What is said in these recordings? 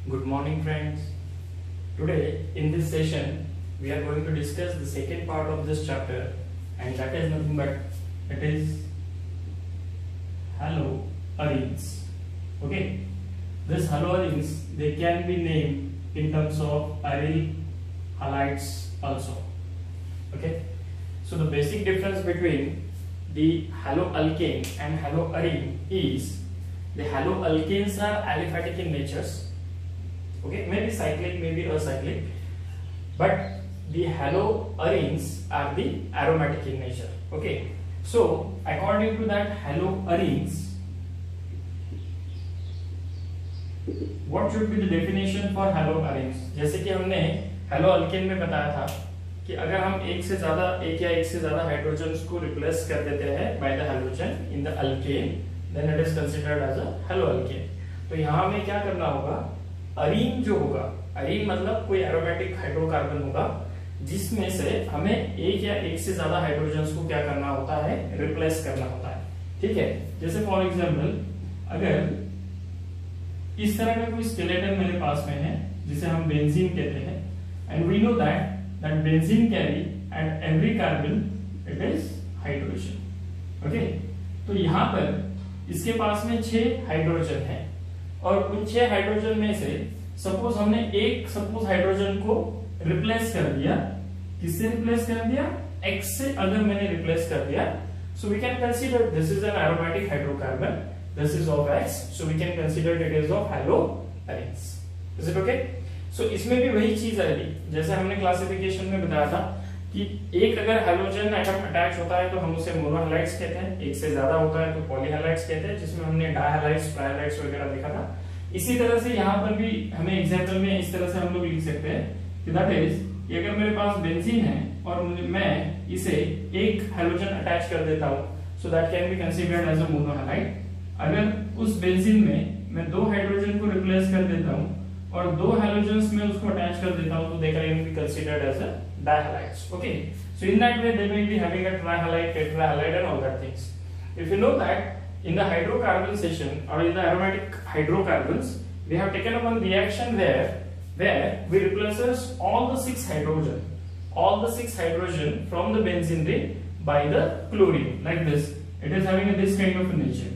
Good morning, friends. Today in this session we are going to discuss the second part of this chapter, and that is nothing but it is haloarenes. Okay, this haloarenes, they can be named in terms of aryl halides also. Okay, so the basic difference between the haloalkane and haloarene is the haloalkanes are aliphatic in natures. Okay, maybe cyclic, maybe acyclic, but the haloarenes are the aromatic in nature. Okay, so according to that haloarenes, what should be the definition for haloarenes? जैसे कि हमने haloalkane में बताया था कि अगर हम एक या एक से ज्यादा हाइड्रोजन्स को रिप्लेस कर देते हैं by the halogen in the alkane, then it is considered as a haloalkane. तो यहाँ में क्या करना होगा, अरीन जो होगा, अरीन मतलब कोई एरोमेटिक हाइड्रोकार्बन होगा जिसमें से हमें एक या एक से ज्यादा हाइड्रोजन्स को क्या करना होता है, रिप्लेस करना होता है. ठीक है, जैसे फॉर एग्जांपल अगर इस तरह का कोई स्केलेटन मेरे पास में है जिसे हम बेंजीन कहते हैं, and we know that benzene carry at every carbon it is hydrogen. Okay, तो यहाँ पर इसके पास में 6 हाइड्रोजन है और उन 6 हाइड्रोजन में से सपोज हमने एक हाइड्रोजन को रिप्लेस कर दिया. किससे रिप्लेस कर दिया? X से अगर मैंने रिप्लेस कर दिया, so we can consider this is an aromatic hydrocarbon, this is of X, so we can consider it is of haloarenes. Is it okay? So इसमें भी वही चीज आएगी जैसे हमने क्लासिफिकेशन में बताया था कि एक अगर हाइड्रोजन एटम अटैच होता है तो हम उसे मोनोहैलाइड्स कहते हैं, एक से ज्यादा होता है तो पॉलीहैलाइड्स कहते हैं, जिसमें हमने डायहैलाइड्स, ट्राइहैलाइड्स वगैरह देखा था. इसी तरह से यहाँ पर भी हमें एग्जांपल में इस तरह से हम लोग लिख सकते हैं कि दैट इज अगर मेरे पास बेंजीन है और मैं इसे एक हाइड्रोजन अटैच कर देता हूँ, so that can be considered as a monohalide. अगर उस बेंजीन में मैं 2 हाइड्रोजन को रिप्लेस कर देता हूँ और 2 हाइड्रोजन्स में उसको अटैच कर देता हूँ तो they can be considered as a dihalides. Okay, so in that way they may be having a trihalide, tetrahalide and all that things. If you know that in the hydrocarbon section or in the aromatic hydrocarbons we have taken up one reaction where we replaces all the 6 hydrogen from the benzene ring by the chlorine like this. It is having this kind of a nature.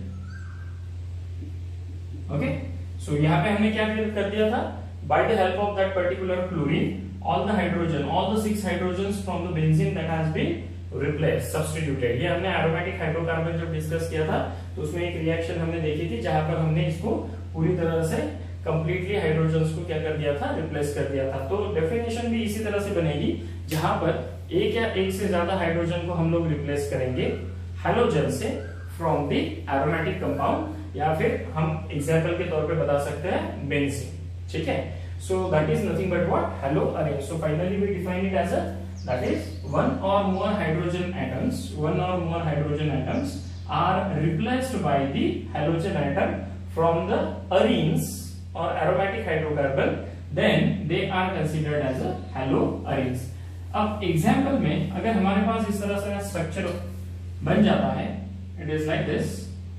Okay, so यहाँ पे हमने क्या कर दिया था, by the help of that particular chlorine all the 6 hydrogens from the benzene that has been replaced, substituted. ये हमने aromatic hydrocarbon जब डिस्कस किया था तो उसमें एक रिएक्शन हमने देखी थी जहां पर हमने इसको पूरी तरह से कंप्लीटली हाइड्रोजन्स को क्या कर दिया था, रिप्लेस कर दिया था. तो डेफिनेशन भी इसी तरह से बनेगी जहां पर एक या एक से ज्यादा हाइड्रोजन को हम लोग रिप्लेस करेंगे हैलोजन से फ्रॉम द एरोमेटिक कंपाउंड, या फिर हम एग्जांपल के तौर पे बता सकते हैं बेंजीन. ठीक है, so that is nothing but what, haloarene. So finally we define it as that is one or more hydrogen atoms are replaced by the halogen atom from the arenes or aromatic hydrocarbon, then they are considered as a haloarenes. अब example में अगर हमारे पास इस तरह से structure बन जाता है, it is like this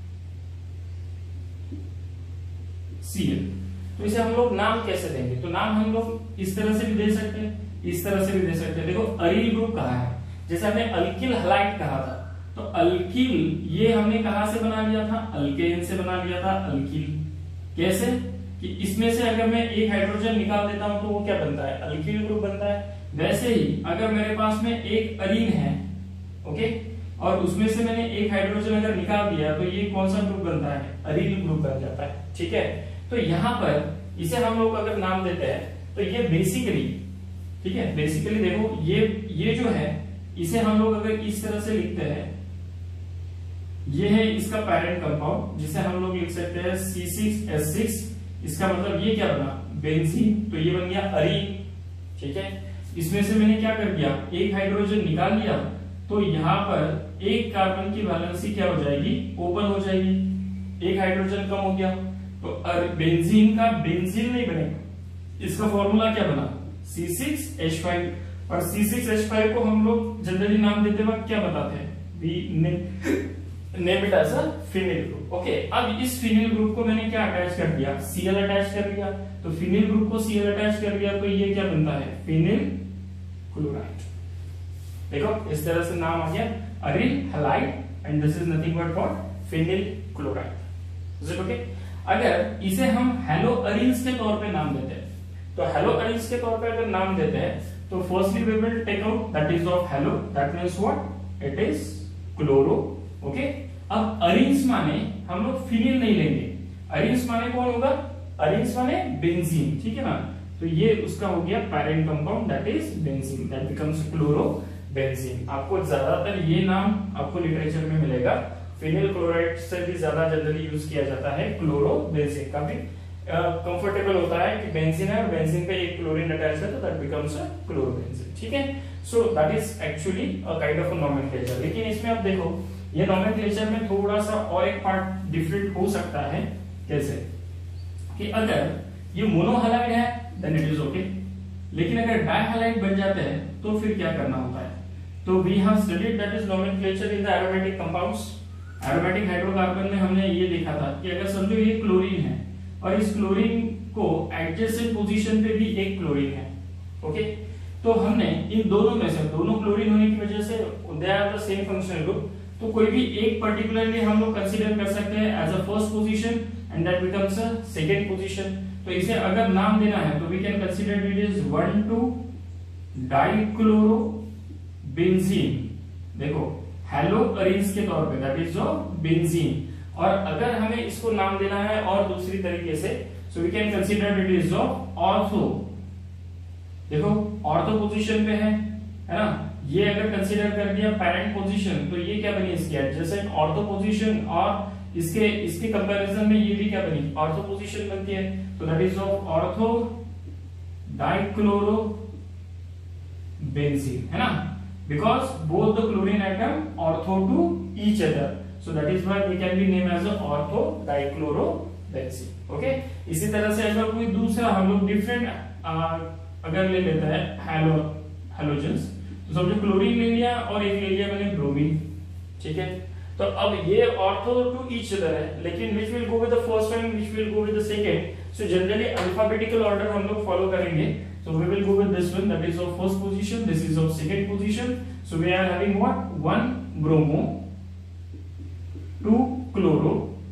Cl, तो इसे हम लोग नाम कैसे देंगे? तो नाम हम लोग इस तरह से भी दे सकते हैं, इस तरह से भी दे सकते हैं. देखो अरील ग्रुप कहा है, जैसे हमने अल्किल हलाइड कहा था, तो अल्किल ये हमने कहां से बना लिया था, अल्केन से बना लिया था. अल्किल कैसे कि इसमें से अगर मैं एक हाइड्रोजन निकाल देता हूं तो वो क्या बनता है, अल्किल ग्रुप बनता है. वैसे ही अगर मेरे पास में एक अरीन है, ओके, और उसमें से मैंने एक हाइड्रोजन अगर निकाल दिया तो ये कौन सा ग्रुप बनता है, अरील ग्रुप बन जाता है. ठीक है, तो यहाँ पर इसे हम लोग अगर नाम देते हैं तो ये बेसिकली, ठीक है, बेसिकली देखो ये जो है इसे हम लोग अगर इस तरह से लिखते हैं, ये है इसका पेरेंट कंपाउंड जिसे हम लोग लिख सकते हैं C6H6. इसका मतलब ये क्या बना, बेंजीन, तो ये बन गया अरीन. ठीक है, इसमें से मैंने क्या कर दिया, एक हाइड्रोजन निकाल लिया तो यहाँ पर एक कार्बन की वैलेंसी क्या हो जाएगी, ओपन हो जाएगी. एक हाइड्रोजन कम हो गया तो बेंजीन का बेंजीन नहीं बनेगा. इसका फॉर्मूला क्या बना, C6H5. और C6H5 को हम लोग जनरली नाम देते वक्त क्या बताते हैं, name it as a phenyl group. Okay, अब इस फिनिल ग्रुप को मैंने क्या अटैच कर दिया, Cl अटैच कर दिया। तो फिनिल ग्रुप को Cl अटैच कर दिया तो ये क्या बनता है, फिनिल क्लोराइड। देखो इस तरह से नाम आ गया, aryl halide, and this is nothing but what, phenyl chloride. Is it okay? अगर इसे हम हेलो अरिल्स के तौर पे नाम देते हैं, तो हेलो अरिल्स के तौर पे अगर नाम देते हैं तो firstly we will take out that is of halo, that means what, it is chloro. Okay, अब अरिल्स माने हम लोग फिनिल नहीं लेंगे, अरिल्स माने कौन होगा, अरिल्स माने बेंजीन, ठीक है ना। तो ये उसका हो गया parent compound, that is benzene, that becomes chloro benzene. आपको ज्यादातर ये नाम आपको लिटरेचर में मिलेगा, फिनिल क्लोराइड से भी ज्यादा जनरली यूज किया जाता है क्लोरो बेंजीन। काफी कंफर्टेबल होता है कि बेंजीन है और बेंजीन पे एक क्लोरीन अटैच है तो दैट बिकम्स अ क्लोरोबेंजीन, ठीक है। So that is actually a kind of a nomenclature. लेकिन इसमें आप देखो ये नोमेनक्लेचर में थोड़ा सा और एक पार्ट डिफरेंट हो सकता है। कैसे कि अगर ये मोनोहैलाइड है देन इट इज ओके, लेकिन अगर डाइहैलाइड बन जाते हैं तो फिर क्या करना होता है। तो we have studied that is nomenclature in the aromatic compounds. Aromatic hydrocarbon में हमने ये देखा था कि अगर समझो ये क्लोरीन है और इस क्लोरीन को एडजेसेंट पोजीशन पे भी एक क्लोरीन है, ओके, तो हमने इन दोनों में से, दोनों क्लोरीन होने की वजह से they are the same functional group, तो कोई भी एक पर्टिकुलरली हम लोग कंसीडर कर सकते हैं as a first position and that becomes a second position. तो इसे अगर नाम देना है तो we can consider it is 1,2 dichloro benzene. देखो हेलो अरिल्स के तौर पे दैट इज बेंजीन। और अगर हमें इसको नाम देना है और दूसरी तरीके से, so we can consider it is ortho. देखो ऑर्थो पोजीशन पे है ना, ये अगर कंसीडर कर दिया पैरेंट पोजीशन तो ये क्या बनी इसकी एडजेसेंट ऑर्थो पोजीशन, और इसके कंपैरिजन में ये भी क्या बनी, ऑर्थो पोजीशन बनती है। तो that is of ortho dichloro benzene, है ना, because both the chlorine atom ortho to each other, so that is why we can be named as a ortho dichlorobenzene। okay, इसी तरह से अगर कोई दूसरा हम लोग डिफरेंट अगर ले लेता है हैलोजेंस, तो समझो क्लोरीन ले लिया और एक ले लिया मैंने ब्रोमीन, ठीक है। तो अब ये ऑर्थो टू ईच अदर है, लेकिन which will go with the first and which will go with the second. So generally alphabetical order हम लोग फॉलो करेंगे। So we will go with this one, that is of first position, this is of second position. So we are having what, 1 bromo, 2 chloro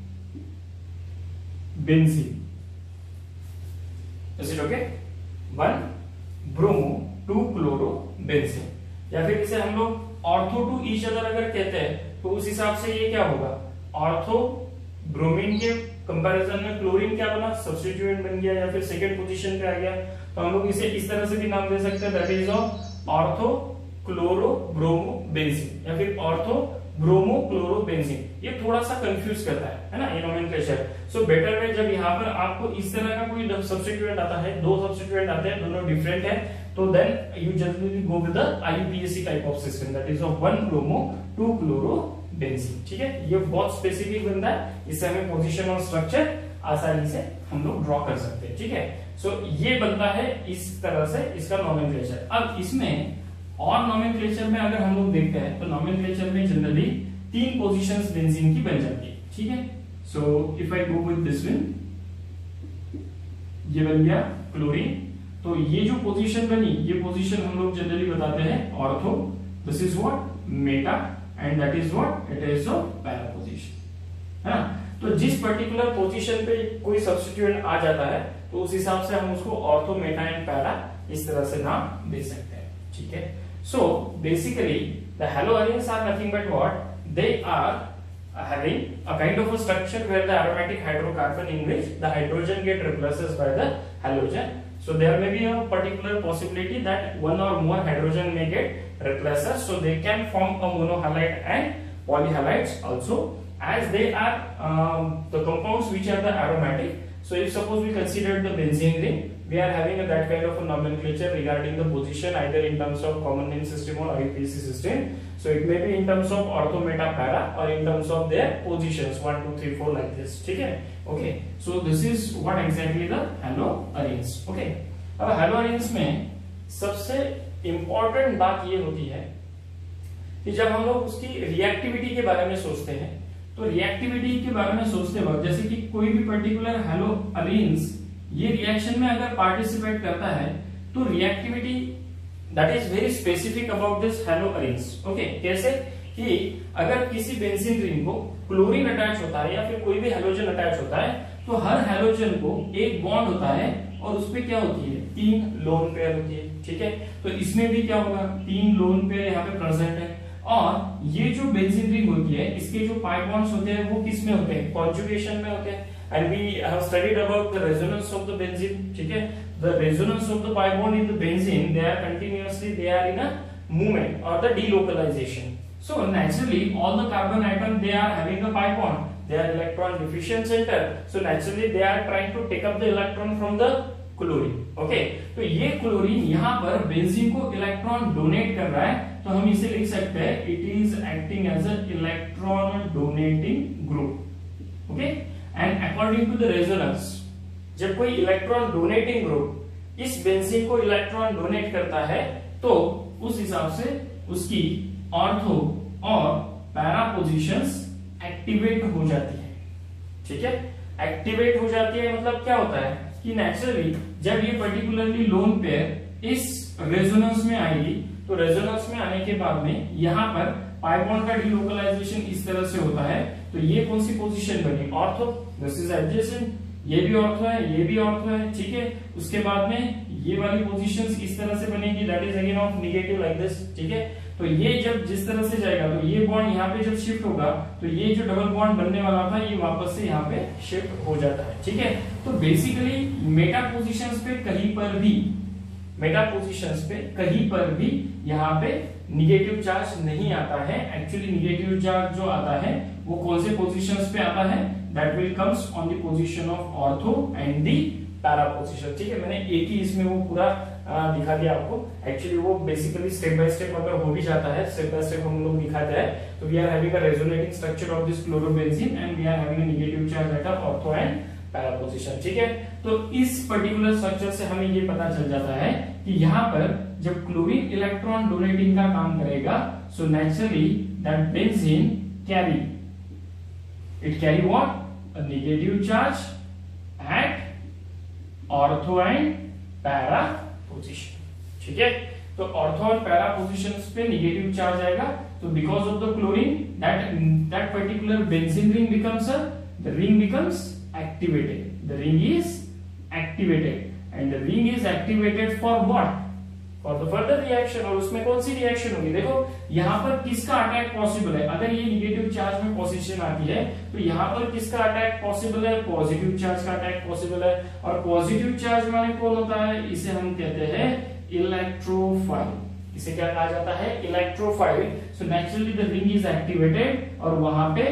benzene. Is it okay? 1 bromo, 2 chloro benzene। या फिर इसे हम लोग ortho to each other अगर कहते हैं तो उस हिसाब से ये क्या होगा, ऑर्थो ब्रोमीन के कंपैरिजन में क्लोरीन क्या बना, सब्स्टिट्यूएंट बन गया, या फिर सेकंड पोजीशन पे आ गया। तो हम लोग इसे इस तरह से भी नाम दे सकते हैं, that is ortho chloro bromo benzene या फिर ऑर्थो ब्रोमो क्लोरो बेंजीन। ये थोड़ा सा कंफ्यूज करता है ना ये नोमेनक्लेचर। सो बेटर वे जब यहाँ पर आपको इस तरह का कोई सब्स्टिट्यूएंट आता है, दो सब्स्टिट्यूएंट आते हैं, दोनों डिफरेंट है, तो then you generally go with the IUPAC type of system, that is of 1 bromo 2 chloro benzene, ठीक है। ये बहुत स्पेसिफिक बनता है, इससे हमें पोजीशन और स्ट्रक्चर आसानी से हम लोग ड्रॉ कर सकते हैं, ठीक है। सो ये बनता है इस तरह से इसका नोमेनक्लेचर। अब इसमें और नोमेनक्लेचर में अगर हम लोग देखते हैं तो नोमेनक्लेचर में जनरली 3 पोजीशंस बेंजीन की बन जाती है, ठीक है। So if I go with this one, ये बन गया क्लोरीन। तो ये जो पोजीशन बनी, ये पोजीशन हम लोग जनरली बताते हैं ortho, this is what meta, and that is what, it is a para position, है ना। तो जिस पर्टिकुलर पोजीशन पे कोई सब्स्टिट्यूएंट आ जाता है तो उस हिसाब से हम उसको ऑर्थो, मेटा एंड पैरा इस तरह से नाम दे सकते हैं, ठीक है। So basically the haloarenes are nothing but what, they are having a kind of a structure where the aromatic hydrocarbon in which the hydrogen get replaces by the halogen. So there may be a particular possibility that one or more hydrogen may get replaces, so they can form a monohalide and polyhalides also, as they are the compounds which are the aromatic. So if suppose we consider the benzene ring, we are having that kind of a nomenclature regarding the position either in terms of common name system or IUPAC system. So it may be in terms of ortho, meta, para, or in terms of their positions 1 2 3 4 like this, ठीक है। Okay, so this is what exactly the haloarenes, okay। अब haloarenes में सबसे important बात ये होती है कि जब हम लोग उसकी रिएक्टिविटी के बारे में सोचते हैं तो रिएक्टिविटी के बारे में सोचते वक्त जैसे कि कोई भी पर्टिकुलर हैलो अरेन्स ये रिएक्शन में अगर पार्टिसिपेट करता है तो reactivity that is very specific about this halo arenes. Okay, कैसे कि अगर किसी बेंजीन रिंग को क्लोरीन अटैच होता है या फिर कोई भी हैलोजन अटैच होता है तो हर हैलोजन को एक बॉन्ड होता है और उसपे क्या होती है 3 लोन पेयर होती है। ठीक है, तो इसमें भी क्या होगा 3 लोन पेयर यहाँ पे प्रेजेंट है और ये जो बेंजीन रिंग होती है इसके जो पाई बॉन्ड्स होते हैं वो किस में होते हैं कॉन्जुगेशन में होते हैं। And we have studied about the resonance of the benzene. ठीक है, the resonance of the pi bond in the benzene they are continuously they are in a movement और the delocalization. So naturally all the carbon atom they are having a pi bond, they are electron deficient center, so naturally they are trying to take up the electron from the chlorine. Okay, तो ये chlorine यहाँ पर benzene को electron donate कर रहा है तो हम इसे लिख सकते हैं it is acting as a electron donating group. Okay, and according to the resonance जब कोई इलेक्ट्रॉन डोनेटिंग ग्रुप इस बेंजीन को इलेक्ट्रॉन डोनेट करता है तो उस हिसाब से उसकी ऑर्थो और पैरा पोजीशंस एक्टिवेट हो जाती है। ठीक है, एक्टिवेट हो जाती है मतलब क्या होता है कि नेचुरली जब ये पर्टिकुलरली लोन पेयर इस रेजोनेंस में आएगी तो रेजोनेंस में आने के बाद में यहाँ पर पाई बॉन्ड का डिलोकलाइजेशन इस तरह से होता है तो ये कौन सी पोजीशन बनी ऑर्थो, दिस इज एडजेसेंट, ये भी ऑर्थो है ये भी ऑर्थो है। ठीक है, उसके बाद में ये वाली पोजीशंस इस तरह से बनेगी that is again of negative like this. ठीक है, तो ये जब जिस तरह से जाएगा तो ये बॉन्ड यहाँ पे जब शिफ्ट होगा तो ये जो डबल बॉन्ड बनने वाला था ये वापस से यहाँ पे शिफ्ट हो जाता है। ठीक है, तो बेसिकली मेटा पोजीशंस पे कहीं पर भी यहाँ पे निगेटिव चार्ज नहीं आता है। एक्चुअली निगेटिव चार्ज जो आता है वो कौन से पोजीशंस पे आता है that will comes on the position of ortho and the para position. ठीक है, मैंने एक ही इसमें वो पूरा दिखा दिया आपको। एक्चुअली वो बेसिकली स्टेप बाय स्टेप अगर हो भी जाता है स्टेप बाय स्टेप हम लोग दिखाते हैं तो we are having a resonating structure of this chlorobenzene and we are having a negative charge at ortho and para position. ठीक है, तो इस पर्टिकुलर स्ट्रक्चर से हमें ये पता चल जाता है कि यहाँ पर जब क्लोरीन इलेक्ट्रॉन डोनेटिंग का काम करेगा so naturally that benzene carry what a negative charge at ortho and para position. ठीक है, तो ऑर्थो और पैरा पोजीशंस पे नेगेटिव चार्ज आएगा तो because of the chlorine that particular benzene ring becomes activated. The ring is activated and the ring is activated for what? For the further reaction। और उसमें कौन सी रिएक्शन होगी देखो यहाँ पर किसका अटैक पॉसिबल है। अगर ये निगेटिव चार्ज में पोजीशन आती है तो यहाँ पर किसका अटैक पॉसिबल है पॉजिटिव चार्ज का अटैक पॉसिबल है। और पॉजिटिव चार्ज माने कौन होता है इसे हम कहते हैं इलेक्ट्रोफाइल। इसे क्या कहा जाता है electrophile. So naturally the ring is activated और वहां पे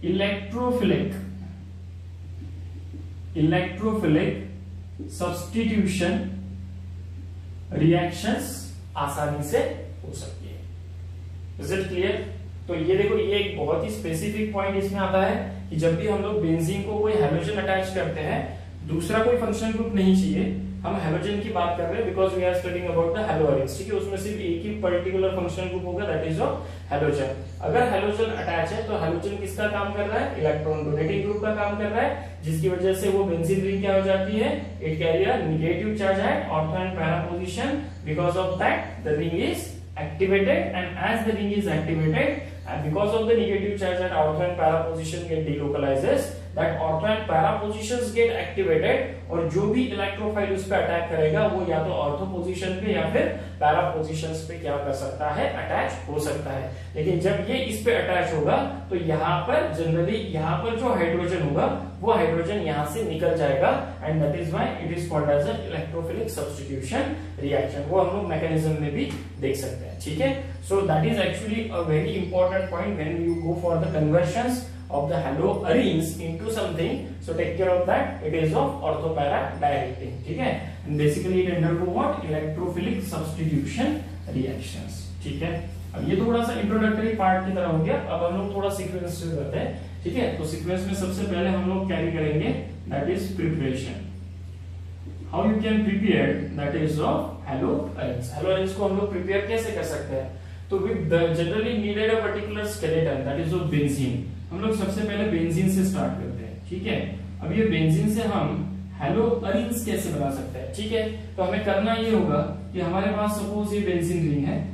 इलेक्ट्रोफिलिक सब्स्टिट्यूशन रिएक्शंस आसानी से हो सकती है। Is it clear? तो ये देखो ये एक बहुत ही स्पेसिफिक पॉइंट इसमें आता है कि जब भी हम लोग बेंजीन को कोई हैलोजन अटैच करते हैं दूसरा कोई फंक्शनल ग्रुप नहीं चाहिए, हम हैलोजन की बात कर रहे हैं because we are studying about the haloarenes. ठीक है, उसमें सिर्फ एक ही पर्टिकुलर फंक्शनल ग्रुप होगा दैट इज ऑफ हैलोजन। अगर हैलोजन अटैच है तो हैलोजन किसका काम कर रहा है इलेक्ट्रॉन डोनेटिंग ग्रुप का काम कर रहा है जिसकी वजह से वो बेंजीन रिंग क्या हो जाती है it carry a negative charge at ortho and para position. Because of that the ring is activated and as the ring is activated and because of the negative charge at ortho and para position get delocalizes that ortho and para positions get activated और जो भी electrophile उस पे attack करेगा वो या तो ortho position पे या फिर पैरा पोजीशंस पे क्या कर सकता है अटैच हो सकता है। लेकिन जब ये इस पे अटैच होगा तो यहाँ पर जनरली यहाँ पर जो हाइड्रोजन होगा वो हाइड्रोजन यहाँ से निकल जाएगा and that is why it is called as an electrophilic substitution reaction. वो हम लोग मैकेनिज्म में भी देख सकते हैं। ठीक है, so that is actually a very important point when you go for the conversions of the haloarenes into something, so take care of that, it is of ortho-para directing। ठीक है, and basically it undergo what electrophilic substitution reactions। ठीक है, अब ये थोड़ा सा introductory part की तरह हो गया। अब हम लोग थोड़ा सीक्वेंस से करते हैं। ठीक है, तो सीक्वेंस में सबसे पहले हम लोग कैरी करेंगे that is preparation. How you can prepare that is of haloarenes। haloarenes को हम लोग प्रिपेयर कैसे कर सकते हैं तो we generally needed a particular skeleton that is of benzene। हम लोग सबसे पहले बेंजीन से स्टार्ट करते हैं, ठीक है। अब ये बेंजीन से हम हैलोअरीन्स कैसे बना सकते हैं, ठीक है। तो हमें करना ये होगा कि हमारे पास सपोज ये बेंजीन रिंग है,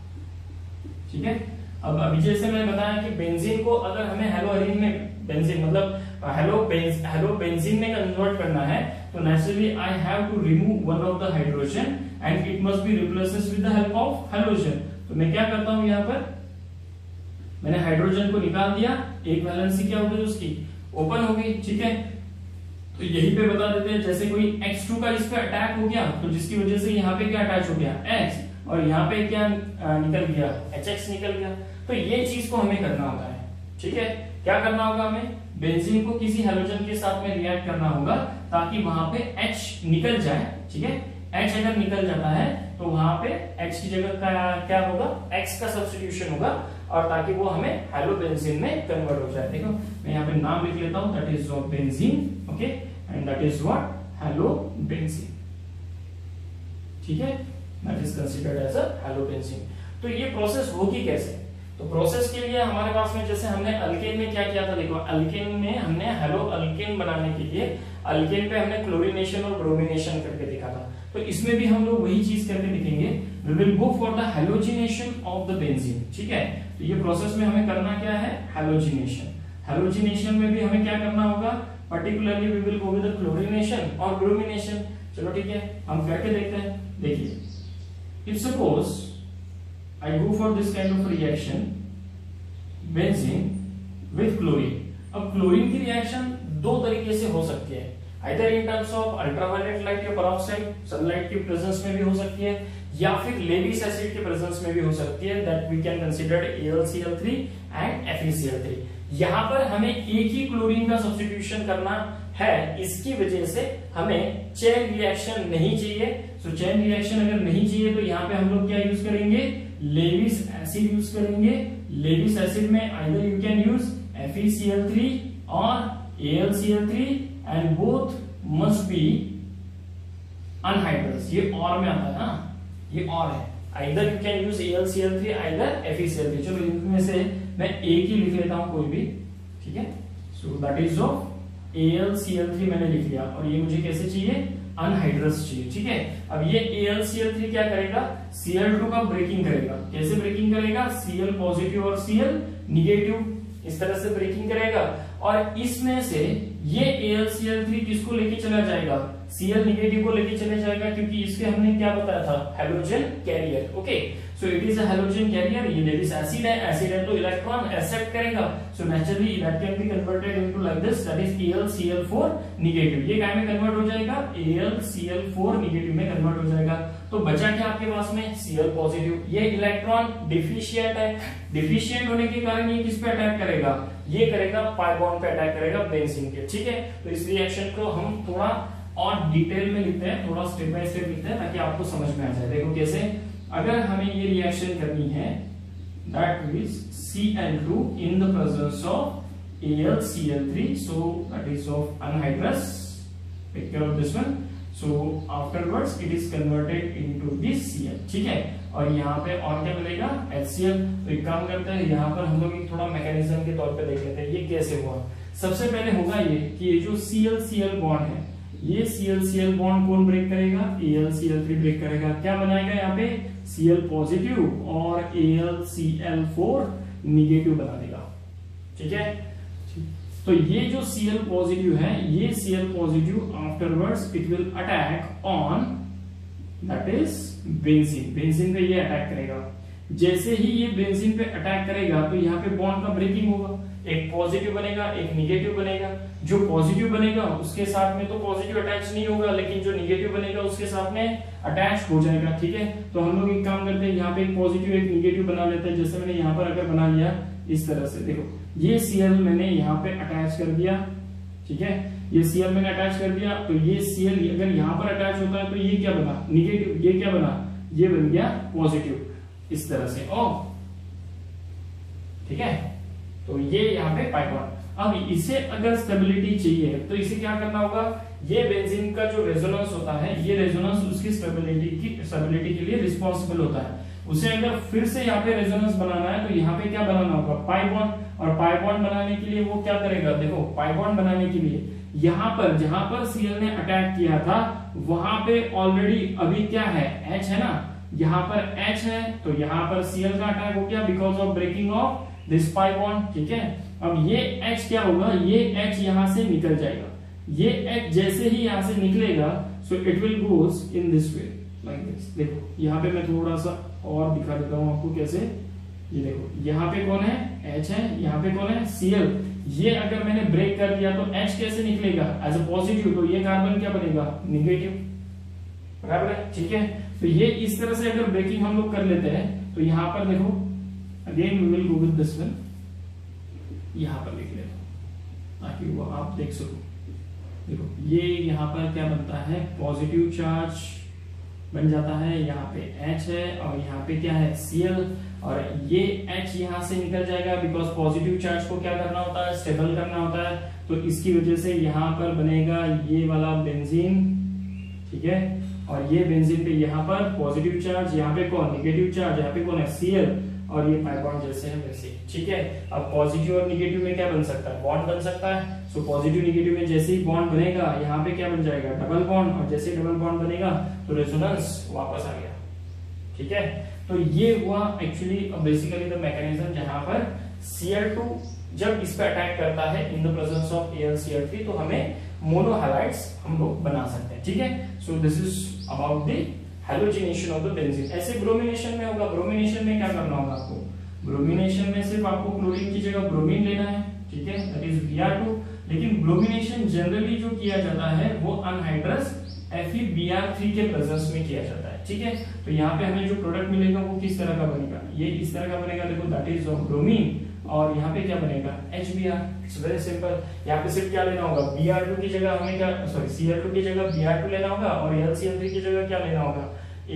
ठीक है। अब अभी जैसे मैंने बताया कि बेंजीन को अगर हमें हैलोअरीन में बेंजीन मतलब हेलो बेंजीन में कन्वर्ट करना है, तो naturally I have to remove one of the hydrogen and it must be replaced with the help of halogen. तो मैं क्या करता हूं, यहाँ पर मैंने हाइड्रोजन को निकाल दिया, एक वैलेंसी क्या हो गई उसकी ओपन हो गई, ठीक है। तो यही पे बता देते हैं, जैसे कोई X2 का इस पे अटैक हो गया तो जिसकी वजह से यहाँ पे क्या अटैच हो गया X, और यहाँ पे क्या निकल गया HX निकल गया। तो ये चीज को हमें करना होता है, ठीक है। क्या करना होगा, हमें बेंजीन को किसी हैलोजन के साथ में रिएक्ट करना होगा ताकि वहां पे H निकल जाए, ठीक है। H अगर निकल जाता है तो वहां पे H की जगह क्या होगा, X का सब्स्टिट्यूशन होगा, और ताकि वो हमें हैलोबेंजीन में कन्वर्ट हो जाए। देखो मैं यहाँ पे नाम लिख लेता हूं, that is of benzene, okay, and that is what halobenzene, ठीक है। That is considered as a halobenzene. तो ये प्रोसेस होगी कैसे, तो प्रोसेस के लिए हमारे पास में जैसे हमने अल्केन में क्या किया था, देखो अल्केन में हमने हेलो अल्केन बनाने के लिए अल्केन पे हमने क्लोरीनेशन और ब्रोमिनेशन करके दिखा था। तो इसमें भी हम लोग वही चीज करके दिखेंगे, we will go for the halogenation of the benzene, ठीक है। तो ये प्रोसेस में हमें करना क्या है, हैलोजिनेशन। हैलोजिनेशन में भी हमें क्या करना होगा, particularly we will go with the chlorination और ब्रोमिनेशन। चलो ठीक है, हम करके देखते हैं। देखिए, if suppose I go for this kind of reaction, benzene with chlorine. अब क्लोरीन की रिएक्शन दो तरीके से हो सकती है, either in terms of ultraviolet light या peroxide सनलाइट की प्रेजेंस में भी हो सकती है, या फिर लेविस एसिड के प्रेजेंस में भी हो सकती है, that we can consider AlCl3 and FeCl3। यहाँ पर हमें एक ही क्लोरीन का सब्स्टिट्यूशन करना है, इसकी वजह से हमें चेन रिएक्शन नहीं चाहिए। सो चेन रिएक्शन अगर नहीं चाहिए तो यहाँ पे हम लोग क्या यूज करेंगे, लेविस एसिड यूज करेंगे। लेविस एसिड में either you can use FeCl3 और AlCl3 and both must be anhydrous. ये और में आता है ना, ये और है, either you can use AlCl3 either FeCl3। चलो इनमें से मैं एक ही लिख लेता हूं कोई भी, ठीक है। So that is of AlCl3 मैंने लिख लिया, और ये मुझे कैसे चाहिए, अनहाइड्रस चाहिए, ठीक है। अब ये AlCl3 क्या करेगा, Cl2 का ब्रेकिंग करेगा। कैसे ब्रेकिंग करेगा, Cl पॉजिटिव और Cl निगेटिव, इस तरह से ब्रेकिंग करेगा, और इसमें से ये AlCl3 किसको लेके चला जाएगा, Cl निगेटिव को लेके चले जाएगा, क्योंकि इसके हमने क्या बताया था, halogen carrier, okay. So it is a halogen carrier. ये लेविस एसिड है तो इलेक्ट्रॉन एक्सेप्ट करेगा, so naturally that can be converted into like this, that is AlCl4 negative. ये क्या में कन्वर्ट हो जाएगा, AlCl4 निगेटिव में कन्वर्ट हो जाएगा। तो बचा क्या आपके पास में, Cl पॉजिटिव। ये इलेक्ट्रॉन डिफिशिएंट है, डिफिशिएंट होने के कारण ये किस पे अटैक करेगा, ये करेगा पाई बॉन्ड पे अटैक करेगा बेंजीन के, ठीक है। तो इस रिएक्शन को हम थोड़ा और डिटेल में लिखते हैं, थोड़ा स्टेप बाय स्टेप लिखते हैं ताकि आपको समझ में आ जाए। देखो कैसे, अगर हमें ये रिएक्शन करनी है, that is Cl2 in the presence of AlCl3, so that is of anhydrous, take care of this one, so afterwards it is converted into this Cl, ठीक है। और यहाँ पे और क्या मिलेगा, HCl। तो एक काम करते हैं, यहाँ पर हम लोग एक थोड़ा मैकेनिज्म के तौर पे देख लेते हैं ये कैसे हुआ। सबसे पहले होगा ये कि ये जो Cl-Cl बॉन्ड है, ये Cl-Cl बॉन्ड कौन ब्रेक करेगा, AlCl3 ब्रेक करेगा। क्या बनाएगा यहाँ पे, Cl पॉजिटिव और AlCl4 निगेटिव बना देगा, ठीक है। तो ये जो Cl पॉजिटिव है, ये Cl positive afterwards it will attack on that is benzene. Benzene पे ये अटैक करेगा। जैसे ही ये बेंजीन पे अटैक करेगा तो यहाँ पे बॉन्ड का ब्रेकिंग होगा, एक पॉजिटिव बनेगा एक निगेटिव बनेगा। जो पॉजिटिव बनेगा उसके साथ में तो पॉजिटिव अटैच नहीं होगा, लेकिन जो निगेटिव बनेगा उसके साथ में अटैच हो जाएगा, ठीक है। तो हम लोग एक काम करते हैं, यहाँ पे एक पॉजिटिव एक निगेटिव बना लेते हैं। जैसे मैंने यहाँ पर अगर बना लिया इस तरह से, देखो ये Cl मैंने यहाँ पे अटैच कर दिया, ठीक है। ये Cl मैंने अटैच कर दिया, तो ये Cl अगर यहाँ पर अटैच होता है तो ये क्या बना, निगेटिव। ये क्या बना, ये बन गया पॉजिटिव, इस तरह से, ओ ठीक है। तो ये यहाँ पे पाई बॉन्ड। अब इसे अगर स्टेबिलिटी चाहिए तो इसे क्या करना होगा, ये बेंजीन का जो रेजोनेंस होता है, ये रेजोनेंस उसकी स्टेबिलिटी के लिए रिस्पॉन्सिबल होता है। उसे अगर फिर से यहाँ पे रेजोनेंस बनाना है तो यहाँ पे क्या बनाना होगा, पाई बॉन्ड। और पाई बॉन्ड बनाने के लिए वो क्या करेगा, देखो पाई बॉन्ड बनाने के लिए यहाँ पर जहां पर Cl ने अटैक किया था वहां पे ऑलरेडी अभी क्या है, H है ना, यहाँ पर H है तो यहाँ पर Cl का अटैक हो गया because of breaking of this pi bond, ठीक है। अब ये H क्या होगा, ये H यहां से निकल जाएगा, ये H जैसे ही यहां से निकलेगा so it will goes in this way like this. देखो यहाँ पे मैं थोड़ा सा और दिखा देता हूँ आपको कैसे, ये देखो यहाँ पे कौन है, H है, यहाँ पे कौन है, Cl। ये अगर मैंने ब्रेक कर दिया तो H कैसे निकलेगा, एज अ पॉजिटिव, तो ये कार्बन क्या बनेगा, निगेटिव, बराबर है, ठीक है। तो ये इस तरह से अगर ब्रेकिंग हम लोग कर लेते हैं तो यहाँ पर देखो again we will go with this one, यहाँ पर लिख लेते ताकि वो आप देख सको। देखो ये यहाँ पर क्या बनता है, पॉजिटिव चार्ज बन जाता है, यहाँ पे H है और यहाँ पे क्या है, Cl, और ये H यहाँ से निकल जाएगा बिकॉज पॉजिटिव चार्ज को क्या करना होता है, स्टेबल करना होता है, तो इसकी वजह से यहाँ पर बनेगा ये वाला बेंजीन, ठीक है। और ये बेंजीन पे यहाँ पर पॉजिटिव चार्ज, यहाँ पे कौन, निगेटिव चार्ज, यहाँ पे कौन है, Cl, और ये पाई बॉन्ड जैसे है वैसे, ठीक है। अब पॉजिटिव और निगेटिव में क्या बन सकता है, बॉन्ड बन सकता है। सो पॉजिटिव निगेटिव में जैसे ही बॉन्ड बनेगा यहाँ पे क्या बन जाएगा, डबल बॉन्ड, और जैसे डबल बॉन्ड बनेगा तो रेजोनेंस वापस आ गया, ठीक है। तो ये हुआ एक्चुअली बेसिकली द मैकेनिज्म जहां पर Cl2 जब इस पे अटैक करता है इन द प्रेजेंस ऑफ AlCl3 तो हमें मोनोहैलाइड्स हम लोग बना सकते हैं, ठीक है। So this is about the halogenation of the benzene. ऐसे ब्रोमिनेशन में होगा, ब्रोमिनेशन में क्या करना होगा आपको, ब्रोमिनेशन में सिर्फ आपको क्लोरीन की जगह ब्रोमीन लेना है, ठीक है, दैट इज Br2। लेकिन ब्रोमिनेशन जनरली जो किया जाता है वो अनहाइड्रस FeBr3 के प्रेजेंस में किया जाता है, ठीक है। तो यहाँ पे हमें जो प्रोडक्ट मिलेगा वो किस तरह का बनेगा, ये इस तरह का बनेगा, देखो दैट इज ऑफ ब्रोमीन, और यहाँ पे क्या बनेगा, HBr। It's very simple. यहाँ पे सिर्फ क्या लेना होगा, Br2 की जगह हमें क्या, सॉरी Cl2 की जगह Br2 लेना होगा, और AlCl3 की जगह क्या लेना होगा,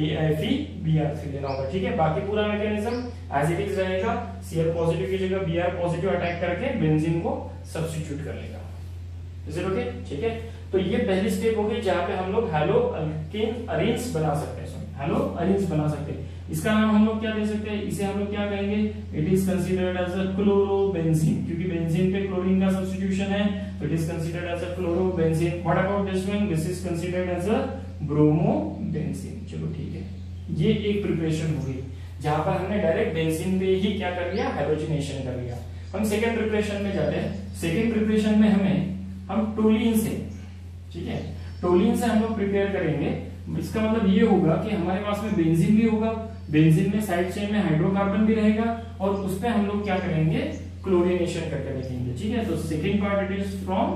FeBr3 लेना होगा, ठीक है। बाकी पूरा मैकेनिज्म एज इट इज रहेगा, Cl पॉजिटिव की जगह Br पॉजिटिव अटैक करके बेंजीन को सब्स्टिट्यूट कर लेगा। इज इट ओके, ठीक है। तो ये पहली स्टेप होगी जहां पे हम लोग हैलो अल्केन अरेन्स बना सकते हैं, सॉरी हैलो अरेन्स बना सकते हैं। इसका नाम हम लोग क्या दे सकते हैं, इसे हम लोग क्या कहेंगे, it is considered as a chlorobenzene, क्योंकि बेंजीन पे क्लोरीन का सब्स्टिट्यूशन है तो it is considered as a chlorobenzene. What about this one, this is considered as a bromobenzene. चलो ठीक है, ये एक प्रिपरेशन हो गई जहां पर हमने डायरेक्ट बेंजीन पे ही क्या कर लिया, हैलोजिनेशन कर लिया। हम सेकंड प्रिपरेशन में जाते हैं। सेकंड प्रिपरेशन में हम टोलीन से, ठीक है, टोलीन से हम लोग प्रिपेयर करेंगे। इसका मतलब ये होगा कि हमारे पास में बेंजीन भी होगा, बेंजीन में साइड चेन में हाइड्रोकार्बन भी रहेगा, और उस पे हम लोग क्या करेंगे, क्लोरीनेशन करके रखेंगे, ठीक है। तो second part it is from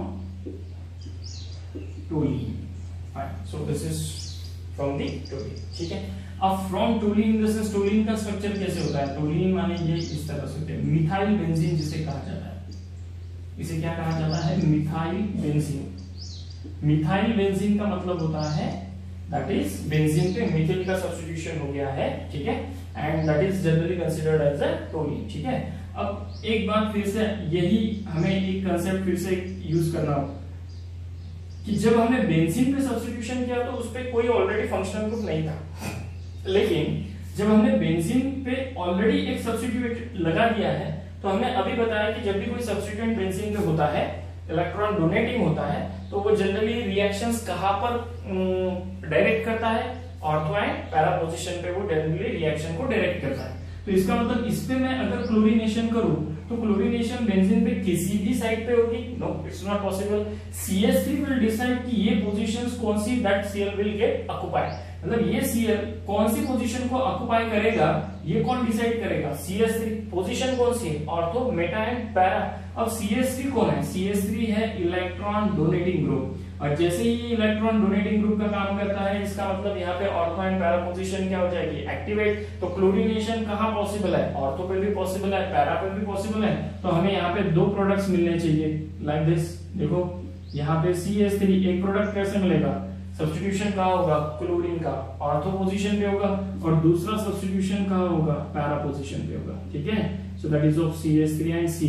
toluene, so this is from the toluene, ठीक है। अब from toluene, this is toluene का स्ट्रक्चर कैसे होता है, टोलीन माने ये इस तरह से होते हैं, मिथाइल बेंजीन जिसे कहा जाता है, इसे क्या कहा जाता है, मिथाइल बेंजीन। मिथाइल बेंजीन का मतलब होता है दैट इज बेंजीन पे मिथिल का सब्स्टिट्यूशन हो गया है, ठीक है, and that is generally considered as a toluene, ठीक है। अब एक बात फिर से, यही हमें एक कंसेप्ट फिर से यूज करना हो कि जब हमने बेंजीन पे सब्स्टिट्यूशन किया तो उस पे कोई ऑलरेडी फंक्शनल ग्रुप नहीं था, लेकिन जब हमने बेंजीन पे ऑलरेडी एक सब्स्टिट्यूट लगा दिया है तो हमने अभी बताया कि जब भी कोई सब्स्टिट्यूएंट बेंजीन पे होता है, इलेक्ट्रॉन डोनेटिंग होता है, तो वो जनरली रिएक्शंस कहां पर डायरेक्ट करता है, ऑर्थो एंड पैरा पोजीशन पे वो जनरली रिएक्शन को डायरेक्ट करता है। तो इसका मतलब इस पे मैं अगर क्लोरीनेशन करूं तो क्लोरीनेशन बेंजीन पे किसी भी साइड पे होगी, no it's not possible. CH3 will decide कि ये पोजीशंस कौन सी that Cl will get occupy, मतलब ये Cl कौन सी पोजीशन को ऑक्युपाई करेगा, ये कौन डिसाइड करेगा, CH3 पोजीशन कौन सी है, ऑर्थो, मेटा एंड पैरा। अब CH3 कौन है, CH3 है इलेक्ट्रॉन डोनेटिंग ग्रुप, और जैसे ही इलेक्ट्रॉन डोनेटिंग ग्रुप का काम करता है इसका मतलब यहाँ पे ऑर्थो एंड पैरा पोजीशन क्या हो जाएगी, एक्टिवेट। तो क्लोरीनेशन कहाँ पॉसिबल है, ऑर्थो पे भी पॉसिबल है, पैरा पे भी पॉसिबल है। तो हमें यहाँ पे दो प्रोडक्ट्स मिलने चाहिए लाइक दिस। देखो यहाँ पे CH3 एक प्रोडक्ट कैसे मिलेगा, सब्स्टिट्यूशन कहाँ होगा, क्लोरीन का ऑर्थो पोजीशन पे होगा, और दूसरा सब्स्टिट्यूशन कहाँ होगा, पैरा पोजीशन पे होगा, ठीक है। So that is of CH3 and Cl।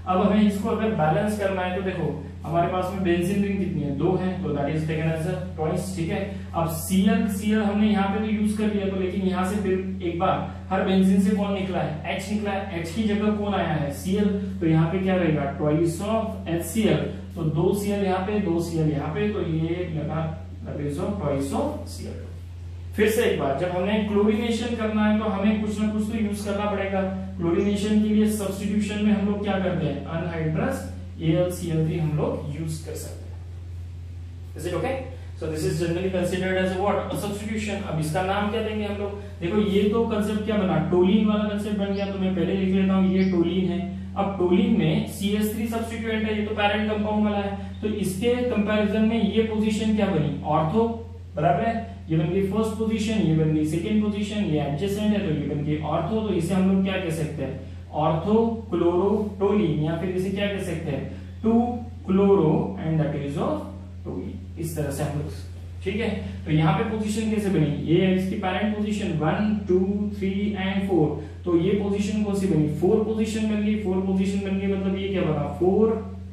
अब हमें इसको अगर बैलेंस करना है तो देखो हमारे पास में बेंजीन रिंग कितनी है, 2 है, तो that is taken as twice, ठीक है। अब Cl हमने यहाँ पे तो यूज कर लिया, तो लेकिन यहाँ से फिर एक बार हर बेंजीन से कौन निकला है, H निकला है, H की जगह कौन आया है, Cl, तो यहाँ पे क्या रहेगा, ट्वाइस ऑफ HCl, तो 2 Cl यहाँ पे 2 Cl यहाँ पे, तो ये लगा that is twice of Cl। फिर से एक बार, जब हमने क्लोरीनेशन करना है तो हमें कुछ ना कुछ तो यूज करना पड़ेगा। क्लोरीनेशन के लिए सब्स्टिट्यूशन में हम लोग क्या करते हैं, अनहाइड्रस AlCl3 हम लोग यूज कर सकते हैं। Is it okay? So this is generally considered as what, a substitution. अब इसका नाम क्या देंगे हम लोग, देखो ये तो कंसेप्ट क्या बना, टोलिन वाला कंसेप्ट बन गया, तो मैं पहले लिख लेता हूं, ये टोलिन है। अब टोलिन में CH3 सब्स्टिट्यूएंट है, ये तो पैरेंट कंपाउंड वाला है, तो इसके कंपैरिजन में ये पोजीशन क्या बनी, ऑर्थो, बराबर है, ये बन गई फर्स्ट पोजीशन, ये बन गई सेकंड पोजीशन, ये एडजेसेंट है तो ये बन गई ऑर्थो, तो इसे हम लोग क्या कह सकते हैं, ऑर्थो क्लोरोटोलिन, या फिर इसे क्या कह सकते हैं, 2 chloro and that is of toluene, इस तरह से हम लोग, ठीक है। तो यहाँ पे पोजीशन कैसे बनी, ये है इसकी पैरेंट पोजीशन 1 2 3 एंड 4, तो ये पोजीशन कौन सी बनी, 4 पोजीशन बन गई, 4 पोजीशन बन गई, मतलब ये क्या बना, 4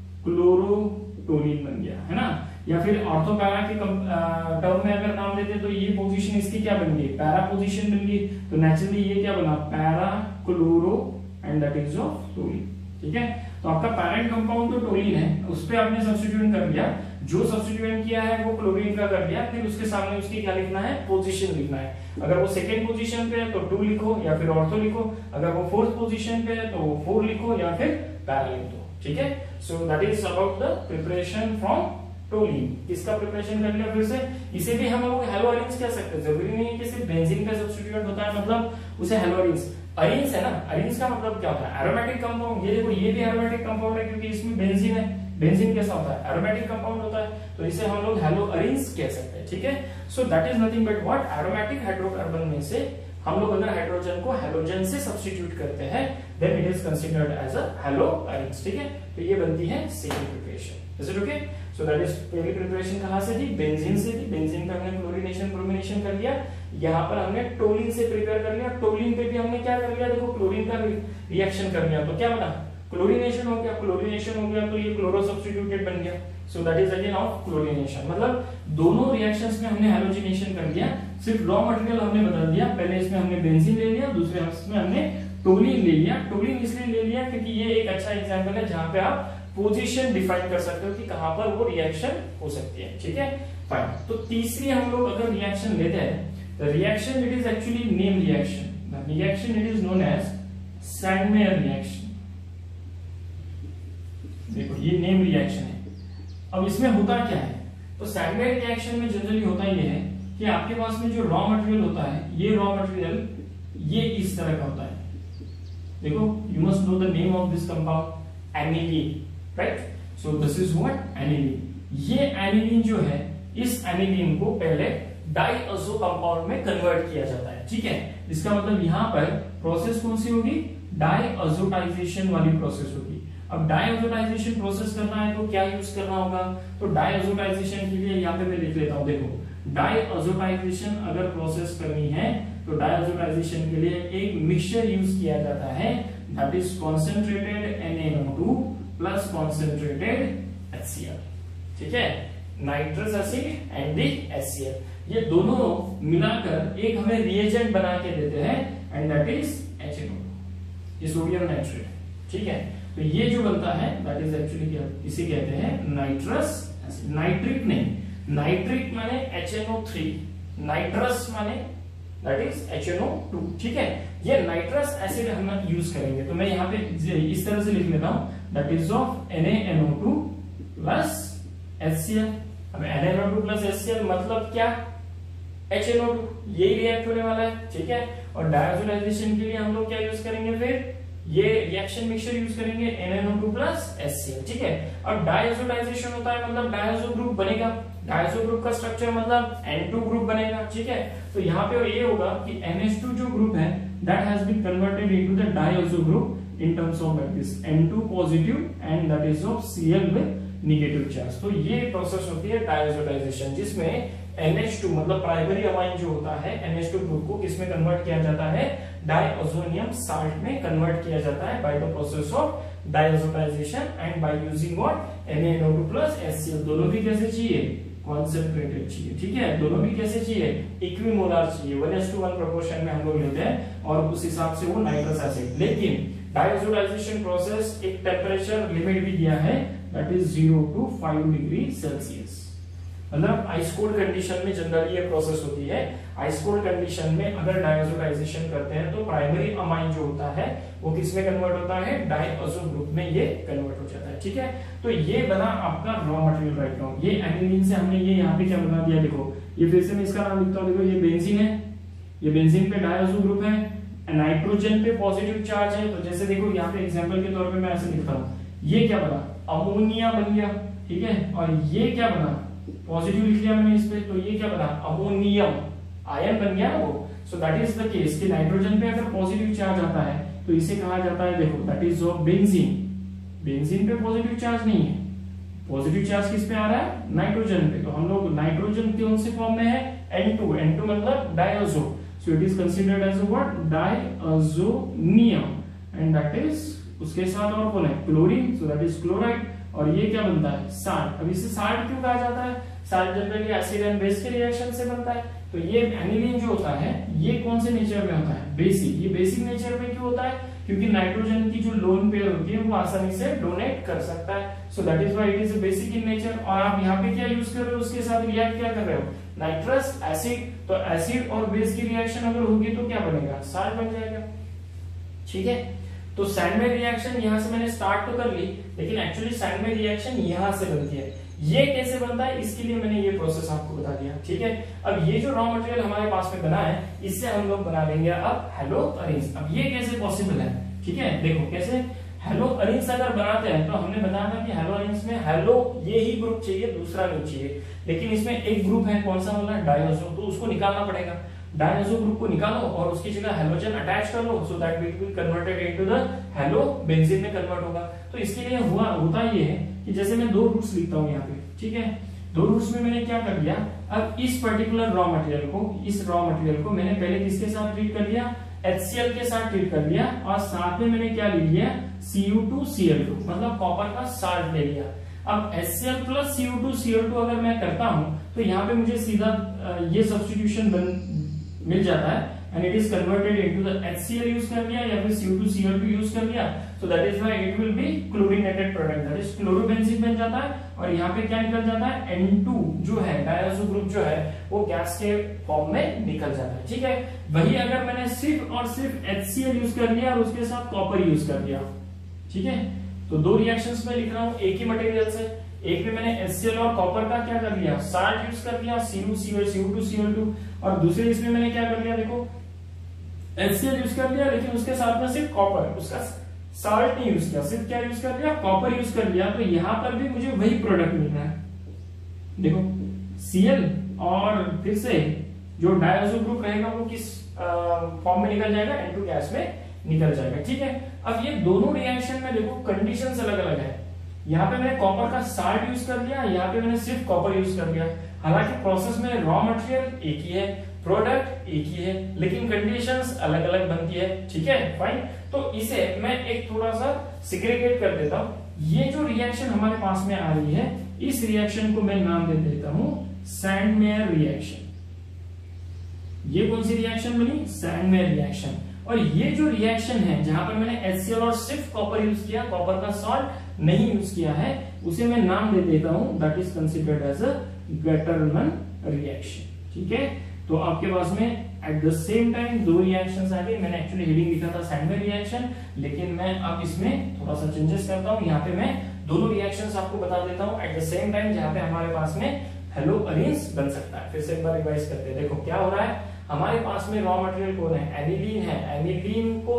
क्लोरोटोलिन बन गया, है ना। या फिर ऑर्थो पैरा के टर्म में अगर नाम देते तो ये पोजीशन इसकी क्या बन गई, पैरा पोजीशन बन गई, तो नेचुरली ये क्या बना, para chloro and that is of toluene, ठीक है। तो आपका पैरेंट कंपाउंड तो टोलिन है, उस पे आपने सब्स्टिट्यूएंट कर दिया, जो सब्स्टिट्यूएंट किया है वो क्लोरीन का कर दिया, फिर उसके सामने उसकी क्या लिखना है, पोजीशन लिखना है। अगर वो सेकंड पोजीशन पे है तो 2 लिखो या फिर ऑर्थो लिखो, अगर वो फोर्थ पोजीशन पे है तो 4 लिखो या फिर पैरा लिख दो, ठीक है। So that is about the preparation from toluene. इसका प्रिपरेशन कर लिया, फिर से इसे भी हम लोग हेलोअरिन्स कह सकते हैं, जरूरी नहीं है कि सिर्फ बेंजीन का सब्स्टिट्यूएंट होता है मतलब उसे हेलोअरिन्स, अरिन्स है ना, अरिन्स का मतलब क्या होता है, एरोमेटिक कंपाउंड, ये देखो ये भी एरोमेटिक कंपाउंड है क्योंकि इसमें बेंजीन है, बेंजीन कैसा होता है, एरोमेटिक कंपाउंड होता है, तो इसे हम लोग हेलोअरिन्स कह सकते हैं, ठीक है। So that is nothing but what, aromatic hydrocarbon में से हम लोग अगर हाइड्रोजन को हैलोजन से सब्स्टिट्यूट करते हैं then it is considered as a haloarenes, ठीक है। तो ये बनती है second preparation, is it okay. So that is पहली प्रिपरेशन कहां से थी, बेंजीन से थी, बेंजीन का हमने क्लोरीनेशन ब्रोमिनेशन कर लिया, यहाँ पर हमने टोलिन से प्रिपेयर कर लिया, टोलिन पे भी हमने क्या कर लिया, देखो क्लोरीन का रिएक्शन कर लिया, तो क्या बना, क्लोरीनेशन हो गया, क्लोरीनेशन हो गया तो ये क्लोरो सब्स्टिट्यूटेड बन गया, so that is again of chlorination, मतलब दोनों रिएक्शंस में हमने हैलोजिनेशन कर दिया, सिर्फ रॉ मटेरियल हमने बदल दिया, पहले इसमें हमने बेंजीन ले लिया, दूसरे इसमें हमने टोलिन ले लिया। टोलिन इसलिए ले लिया क्योंकि ये एक अच्छा एग्जांपल है जहां पे आप पोजीशन डिफाइन कर सकते हो कि कहां पर वो रिएक्शन हो सकती है, ठीक है, फाइन। तो तीसरी हम लोग अगर रिएक्शन लेते हैं, the reaction it is actually name reaction, the reaction it is known as Sandmeyer reaction, देखो ये नेम रिएक्शन है। अब इसमें होता क्या है, तो सैंडमेयर रिएक्शन में जनरली होता ये है कि आपके पास में जो रॉ मटेरियल होता है, ये रॉ मटेरियल ये इस तरह का होता है, देखो you must know the name of this compound, aniline, right, so this is what, aniline. ये एनिलीन जो है, इस एनिलीन को पहले डाइअज़ो कंपाउंड में कन्वर्ट किया जाता है, ठीक है। इसका मतलब यहां पर प्रोसेस कौन सी होगी, डाइअज़ोटाइजेशन वाली प्रोसेस होगी। अब डाइअज़ोटाइजेशन प्रोसेस करना है तो क्या यूज करना होगा, तो डाइअज़ोटाइजेशन के लिए यहाँ पे मैं लिख लेता हूं, देखो डाइअज़ोटाइजेशन अगर प्रोसेस करनी है तो डाइअज़ोटाइजेशन के लिए एक मिक्सचर यूज किया जाता है, that is concentrated NaNO2 plus concentrated HCl, ठीक है, nitrous acid and the HCl, ये दोनों मिलाकर एक हमें रिएजेंट बना के देते हैं एंड दैट इज HNO2, ये सोडियम नाइट्रेट, ठीक है। तो ये जो बनता है दैट इज एक्चुअली इसे कहते हैं नाइट्रस एसिड, नाइट्रिक नहीं, नाइट्रिक माने HNO3, नाइट्रस माने दैट इज HNO2, ठीक है। ये नाइट्रस एसिड हम यूज करेंगे, तो मैं यहाँ पे इस तरह से लिख लेता हूं, that is of NaNO2 plus HCl। अब NaNO2 प्लस HCl मतलब क्या, HNO2, यही रिएक्ट होने वाला है, ठीक है। और डायज़ोटाइजेशन के लिए हम लोग क्या यूज करेंगे, फिर ये रिएक्शन मिक्सचर यूज करेंगे NaNO2 प्लस HCl, ठीक है। अब डायज़ोटाइजेशन होता है मतलब डायज़ो ग्रुप बनेगा, डायज़ो ग्रुप का स्ट्रक्चर मतलब N2 ग्रुप बनेगा, ठीक है। तो यहाँ पे ये होगा कि NH2 जो ग्रुप है that has been converted into the diazo group in terms of this N2 positive and that is of Cl with negative charge. तो ये प्रोसेस होती है डायज़ोटाइजेशन, जिसमें NH2 मतलब प्राइमरी अमाइन जो होता है NH2 ग्रुप को किसमें कन्वर्ट किया जाता है, डायअज़ोनियम साल्ट में कन्वर्ट किया जाता है by the process of diazotization and by using what NaNO2 plus HCl। दोनों भी कैसे चाहिए, कॉन्सेंट्रेटेड चाहिए, ठीक है, दोनों भी कैसे चाहिए, इक्विमोलर चाहिए, 1:1 प्रोपोर्शन में हम लोग लेते हैं और उस हिसाब से वो नाइट्रस एसिड। लेकिन डायजोटाइजेशन प्रोसेस एक टेम्परेचर लिमिट भी दिया है, that is 0 to 5 degree Celsius. मतलब आइस कोल्ड कंडीशन में जनरली ये प्रोसेस होती है। आइस कोल्ड कंडीशन में अगर डायजोटाइजेशन करते हैं तो प्राइमरी अमाइन जो होता है वो किस में कन्वर्ट होता है, डायअज़ो ग्रुप में ये कन्वर्ट हो जाता है, ठीक है। तो ये बना आपका रॉ मटेरियल राइट नाउ। ये एनिलीन से हमने ये यहाँ पे क्या बना दिया, देखो ये फिर से मैं इसका नाम लिखता हूँ, देखो ये बेंजीन है, ये बेंजीन पे डायअज़ो ग्रुप है, नाइट्रोजन पे पॉजिटिव चार्ज है। तो जैसे देखो यहाँ पे एग्जाम्पल के तौर पर मैं ऐसे लिखता हूँ, ये क्या बना, अमोनिया बन गया, ठीक है, और ये क्या बना, पॉजिटिव लिख लिया मैंने इस पे, तो ये क्या बना, अमोनियम, आयन बन गया ना वो। So that is the case कि नाइट्रोजन पे अगर पॉजिटिव चार्ज आता है तो इसे कहा जाता है, देखो that is of benzene. Benzene पे पॉजिटिव चार्ज नहीं है, पॉजिटिव चार्ज किस पे आ रहा है, नाइट्रोजन पे। तो हम लोग नाइट्रोजन कौन से फॉर्म में है, N2, N2 मतलब diazo. So it is considered as what, diazonium, and that is उसके साथ और कौन है, chlorine, so that is chloride. और ये क्या बनता है, साल्ट। अब इसे साल्ट क्यों कहा जाता है, salt generally acid and base के रिएक्शन से बनता है। तो ये एनिलीन जो होता है ये कौन से नेचर में होता है, बेसिक। ये बेसिक नेचर में क्यों होता है, क्योंकि नाइट्रोजन की जो लोन पेयर होती है वो आसानी से डोनेट कर सकता है। So that is why it is basic in nature. और आप यहाँ पे क्या यूज कर रहे हो, उसके साथ रिएक्ट क्या कर रहे हो, नाइट्रस एसिड। तो एसिड और बेस की रिएक्शन अगर होगी तो क्या बनेगा, साल्ट बन जाएगा, ठीक है। तो सैंडविच रिएक्शन यहां से मैंने स्टार्ट तो कर ली, लेकिन एक्चुअली सैंडविच रिएक्शन यहां से बनती है। ये कैसे बनता है, इसके लिए मैंने ये प्रोसेस आपको बता दिया, ठीक है। अब ये जो रॉ मटेरियल हमारे पास में बना है, इससे हम लोग बना लेंगे अब हैलोअरीन्स। अब ये कैसे पॉसिबल है, ठीक है, देखो कैसे। हैलोअरीन्स अगर बनाते हैं तो हमने बताया था कि हैलोअरीन्स में हैलो ये ही ग्रुप चाहिए, दूसरा नहीं चाहिए। लेकिन इसमें एक ग्रुप है, कौन सा वाला, डायअज़ो, तो उसको निकालना पड़ेगा। डायअज़ो ग्रुप को निकालो और उसकी जगह हैलोजन अटैच कर लो, so that it will converted into the halo benzene में कन्वर्ट होगा। तो इसके लिए होता ये है कि जैसे मैं दो रूट्स लिखता हूं यहाँ पे, ठीक है, दो रूट्स में मैंने क्या कर दिया, अब इस पर्टिकुलर रॉ मटेरियल को, इस रॉ मटेरियल को मैंने पहले किसके साथ ट्रीट कर लिया, HCl के साथ ट्रीट कर लिया, और साथ में मैंने क्या ले लिया, Cu2Cl2 मतलब कॉपर का साल्ट ले लिया। अब HCl प्लस Cu2Cl2 अगर मैं करता हूं तो यहाँ पे मुझे सीधा ये सब्स्टिट्यूशन मिल जाता है, and it is converted into the HCl use कर लिया या फिर Cu2Cl2 यूज कर लिया। So that is why it will be chlorinated product, that is chlorobenzene बन जाता है। और यहाँ पे क्या निकल जाता है, N2 जो है डायअज़ो ग्रुप जो है वो गैस के फॉर्म में निकल जाता है, ठीक है। वही अगर मैंने सिर्फ और सिर्फ HCl यूज कर लिया और उसके साथ कॉपर यूज कर लिया, ठीक है, तो दो रिएक्शंस में लिख रहा हूं एक ही मटेरियल से। एक में मैंने HCl और कॉपर का क्या कर लिया, साल्ट यूज कर लिया, Cu2Cl2, और दूसरे इसमें मैंने क्या कर लिया, देखो HCl यूज कर लिया, लेकिन उसके साथ में सिर्फ कॉपर, उसका साल्ट नहीं यूज किया, सिर्फ क्या यूज कर लिया, कॉपर यूज कर लिया। तो यहां पर भी मुझे वही प्रोडक्ट मिल रहा है, देखो Cl, और फिर से जो डायअज़ो ग्रुप रहेगा वो किस फॉर्म में निकल जाएगा, N2 गैस में निकल जाएगा, ठीक है। अब ये दोनों रिएक्शन में देखो कंडीशंस अलग अलग है। यहाँ पे मैंने कॉपर का साल्ट यूज कर लिया, यहाँ पे मैंने सिर्फ कॉपर यूज कर लिया। हालांकि प्रोसेस में रॉ मटेरियल एक ही है, प्रोडक्ट एक ही है, लेकिन कंडीशंस अलग अलग बनती है, ठीक है, फाइन। तो इसे मैं एक थोड़ा सा सिग्रीगेट कर देता हूं। ये जो रिएक्शन हमारे पास में आ रही है, इस रिएक्शन को मैं नाम दे देता हूं सैंडमेयर रिएक्शन। ये कौन सी रिएक्शन बनी, सैंडमेयर रिएक्शन। और ये जो रिएक्शन है जहां पर मैंने HCl और सिर्फ कॉपर यूज किया, कॉपर का सॉल्ट नहीं यूज किया है, उसे मैं नाम दे देता हूं, that is considered as a Gattermann reaction, ठीक है। तो आपके पास में एट द सेम टाइम दो रिएक्शंस आ गए। मैंने एक्चुअली हेडिंग लिखा था सैंडमेयर रिएक्शन, लेकिन मैं अब इसमें थोड़ा सा चेंजेस करता हूं। यहाँ पे मैं दोनों रिएक्शंस आपको बता देता हूं एट द सेम टाइम, जहां पे हमारे पास में हैलोअरीन्स बन सकता है। फिर से एक बार रिवाइज करते हैं, देखो क्या हो रहा है। हमारे पास में रॉ मटेरियल कौन है, एनिलीन है। एनिलीन को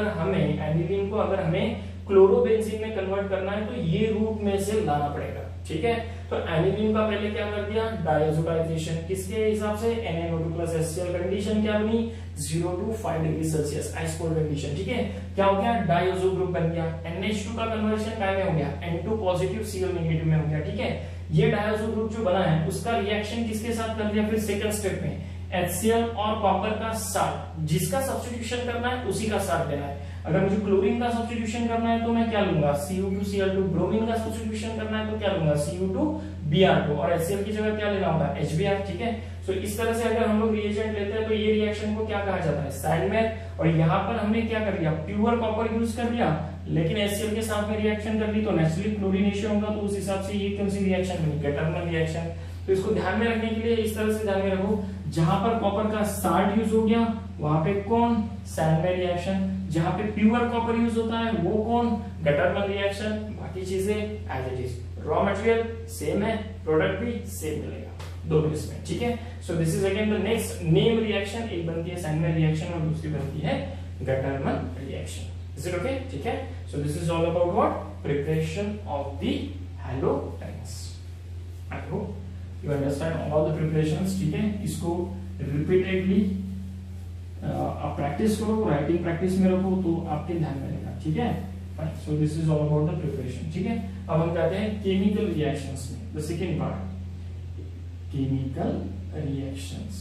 अगर हमें क्लोरोबेंजीन में कन्वर्ट करना है तो ये रूट में से लाना पड़ेगा, ठीक है। तो एनिलीन का पहले क्या कर दिया, डायअज़ोटाइजेशन, किसके हिसाब से, NaNO2 प्लस HCl। कंडीशन क्या बनी, 0 to 5 degree Celsius ice cold condition, ठीक है। क्या हो गया, डायअज़ो ग्रुप बन गया। NH2 का कन्वर्शन क्या में हो गया, N2 पॉजिटिव Cl नेगेटिव में हो गया, ठीक है। ये डायअज़ो ग्रुप जो बना है उसका रिएक्शन किसके साथ कर दिया, फिर सेकंड स्टेप में HCl और कॉपर का साल्ट, जिसका सब्स्टिट्यूशन करना है उसी का साल्ट देना है। अगर मुझे क्लोरीन का सब्स्टिट्यूशन करना है तो मैं क्या लूंगा, Cu2Cl2। ब्रोमीन का सब्स्टिट्यूशन करना है तो क्या लूंगा, Cu2Br2। और HCl की जगह क्या लेना होगा, HBr। ठीक है, सो इस तरह से अगर हम लोग रिएजेंट लेते हैं तो ये रिएक्शन को क्या कहा जाता है, सैंडमेयर। और यहाँ पर हमने क्या कर लिया, प्योर कॉपर यूज कर लिया, लेकिन HCl के साथ में रिएक्शन कर ली तो नेचुरली क्लोरीनेशन होगा, तो उस हिसाब से ये कौन सी रिएक्शन बनी, गेटरमन रिएक्शन। तो इसको ध्यान में रखने के लिए इस तरह से ध्यान में रखो, जहां पर कॉपर का साल्ट यूज हो गया वहां पे कौन, सैंडमेयर रिएक्शन। जहां पे प्योर कॉपर यूज होता है वो कौन, गेटरमन रिएक्शन। बाकी चीजें as it is, raw material same है, प्रोडक्ट भी सेम मिलेगा दोनों इसमें। ठीक है, so this is again the next name reaction. एक बनती है सैंडमेयर रिएक्शन और दूसरी बनती है Gattermann reaction. Is it okay? ठीक है, so this is all about what, preparation of the halogens. I hope you understand all the preparations. ठीक है, इसको रिपीटेडली आप प्रैक्टिस करो, राइटिंग प्रैक्टिस में रखो तो आपके ध्यान में रहेगा। ठीक है, fine. So this is all about the preparation. ठीक है, अब हम कहते हैं केमिकल रिएक्शंस में, the second part, chemical reactions.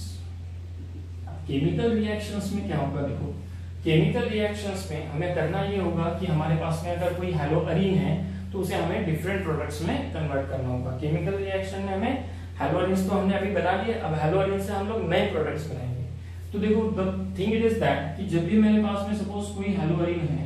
Chemical reactions में क्या होगा, देखो केमिकल रिएक्शंस में हमें करना ये होगा कि हमारे पास में अगर कोई हैलोअरीन है तो उसे हमें डिफरेंट प्रोडक्ट्स में कन्वर्ट करना होगा। केमिकल रिएक्शन में हमें हैलोअरीन्स तो हमने अभी बना लिए, अब हैलोअरीन से हम लोग नए प्रोडक्ट्स बनाएंगे। तो देखो the thing it is that कि जब भी मेरे पास में सपोज कोई हैलोअरीन है,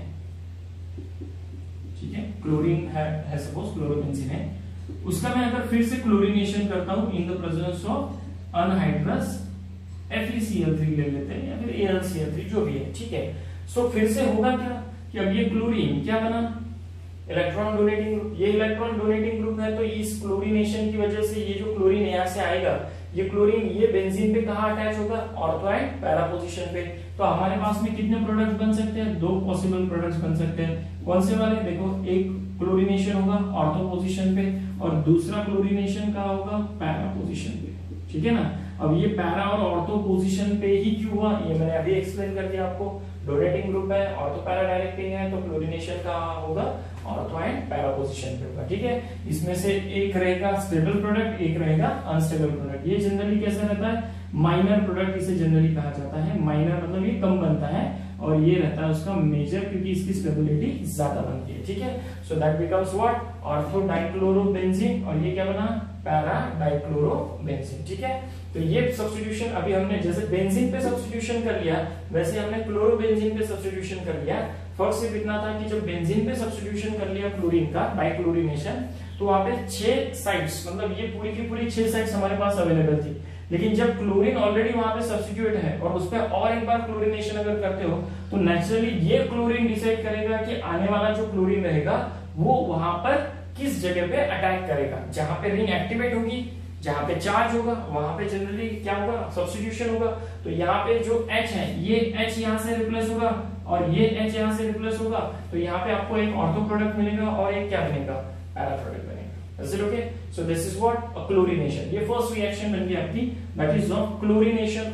ठीक है, क्लोरीन है सपोज, क्लोरोबेंजीन है, उसका मैं अगर फिर से क्लोरीनेशन करता हूं in the presence of anhydrous FeCl3 ले लेते हैं या फिर AlCl3 जो भी है। ठीक है, सो फिर से होगा क्या कि अब ये क्लोरीन क्या बना, इलेक्ट्रॉन डोनेटिंग ग्रुप। ये इलेक्ट्रॉन डोनेटिंग ग्रुप है तो इस क्लोरीनेशन की वजह से ये जो क्लोरीन यहाँ से आएगा, ये क्लोरीन ये बेंजीन पे कहाँ अटैच होगा, ऑर्थो एंड पैरा पोजीशन पे। तो हमारे पास में कितने प्रोडक्ट्स बन सकते हैं, दो पॉसिबल प्रोडक्ट्स बन सकते हैं। कौन से वाले, देखो एक क्लोरीनेशन होगा ऑर्थो पोजीशन पे और दूसरा क्लोरीनेशन कहाँ होगा, पैरा पोजीशन पे। ठीक है ना, अब ये पैरा और ऑर्थो पोजीशन पे ही क्यों हुआ, ये मैंने अभी एक्सप्लेन कर दिया आपको। डोनेटिंग ग्रुप है, ऑर्थो पैरा डायरेक्टिंग है, तो क्लोरीनेशन कहाँ होगा, ऑर्थो एंड पैरा पोजीशन पे होगा। ठीक है, इसमें से एक रहेगा स्टेबल प्रोडक्ट, एक रहेगा अनस्टेबल प्रोडक्ट। ये जनरली कैसा रहता है, माइनर प्रोडक्ट इसे जनरली कहा जाता है। माइनर मतलब ये कम बनता है और ये रहता है उसका मेजर, क्योंकि इसकी स्टेबिलिटी ज्यादा बनती है। ठीक है, so that becomes what, ortho dichlorobenzene, और ये क्या बना, पैरा डाइक्लोरोबेंजीन। ठीक है, तो ये सब्स्टिट्यूशन अभी हमने जैसे बेंजीन पे सब्स्टिट्यूशन कर लिया, वैसे हमने क्लोरोबेंजीन पे सब्स्टिट्यूशन कर लिया। फर्क सिर्फ इतना था कि जब बेंजीन पे सब्स्टिट्यूशन कर लिया क्लोरीन का, डाइक्लोरीनेशन, तो वहां पे 6 साइट्स, मतलब ये पूरी की पूरी 6 साइट्स हमारे पास अवेलेबल थी। लेकिन जब क्लोरीन ऑलरेडी वहां पे सब्स्टिट्यूट है और उस पर और एक बार क्लोरीनेशन अगर करते हो तो नेचुरली ये क्लोरीन डिसाइड करेगा कि आने वाला जो क्लोरीन रहेगा वो वहां पर किस जगह पे अटैक करेगा। जहां पे रिंग एक्टिवेट होगी, जहां पे चार्ज होगा, वहां पे जनरली क्या होगा, सब्स्टिट्यूशन होगा। तो यहाँ पे जो H है, ये H यहाँ से रिप्लेस होगा और ये H यहाँ से रिप्लेस होगा, तो यहाँ पे आपको एक ऑर्थो प्रोडक्ट मिलेगा और एक क्या बनेगा, पैरा प्रोडक्ट बनेगा। Is it okay? So this is what, a chlorination. ये फर्स्ट रिएक्शन बन गई आपकी, that is of chlorination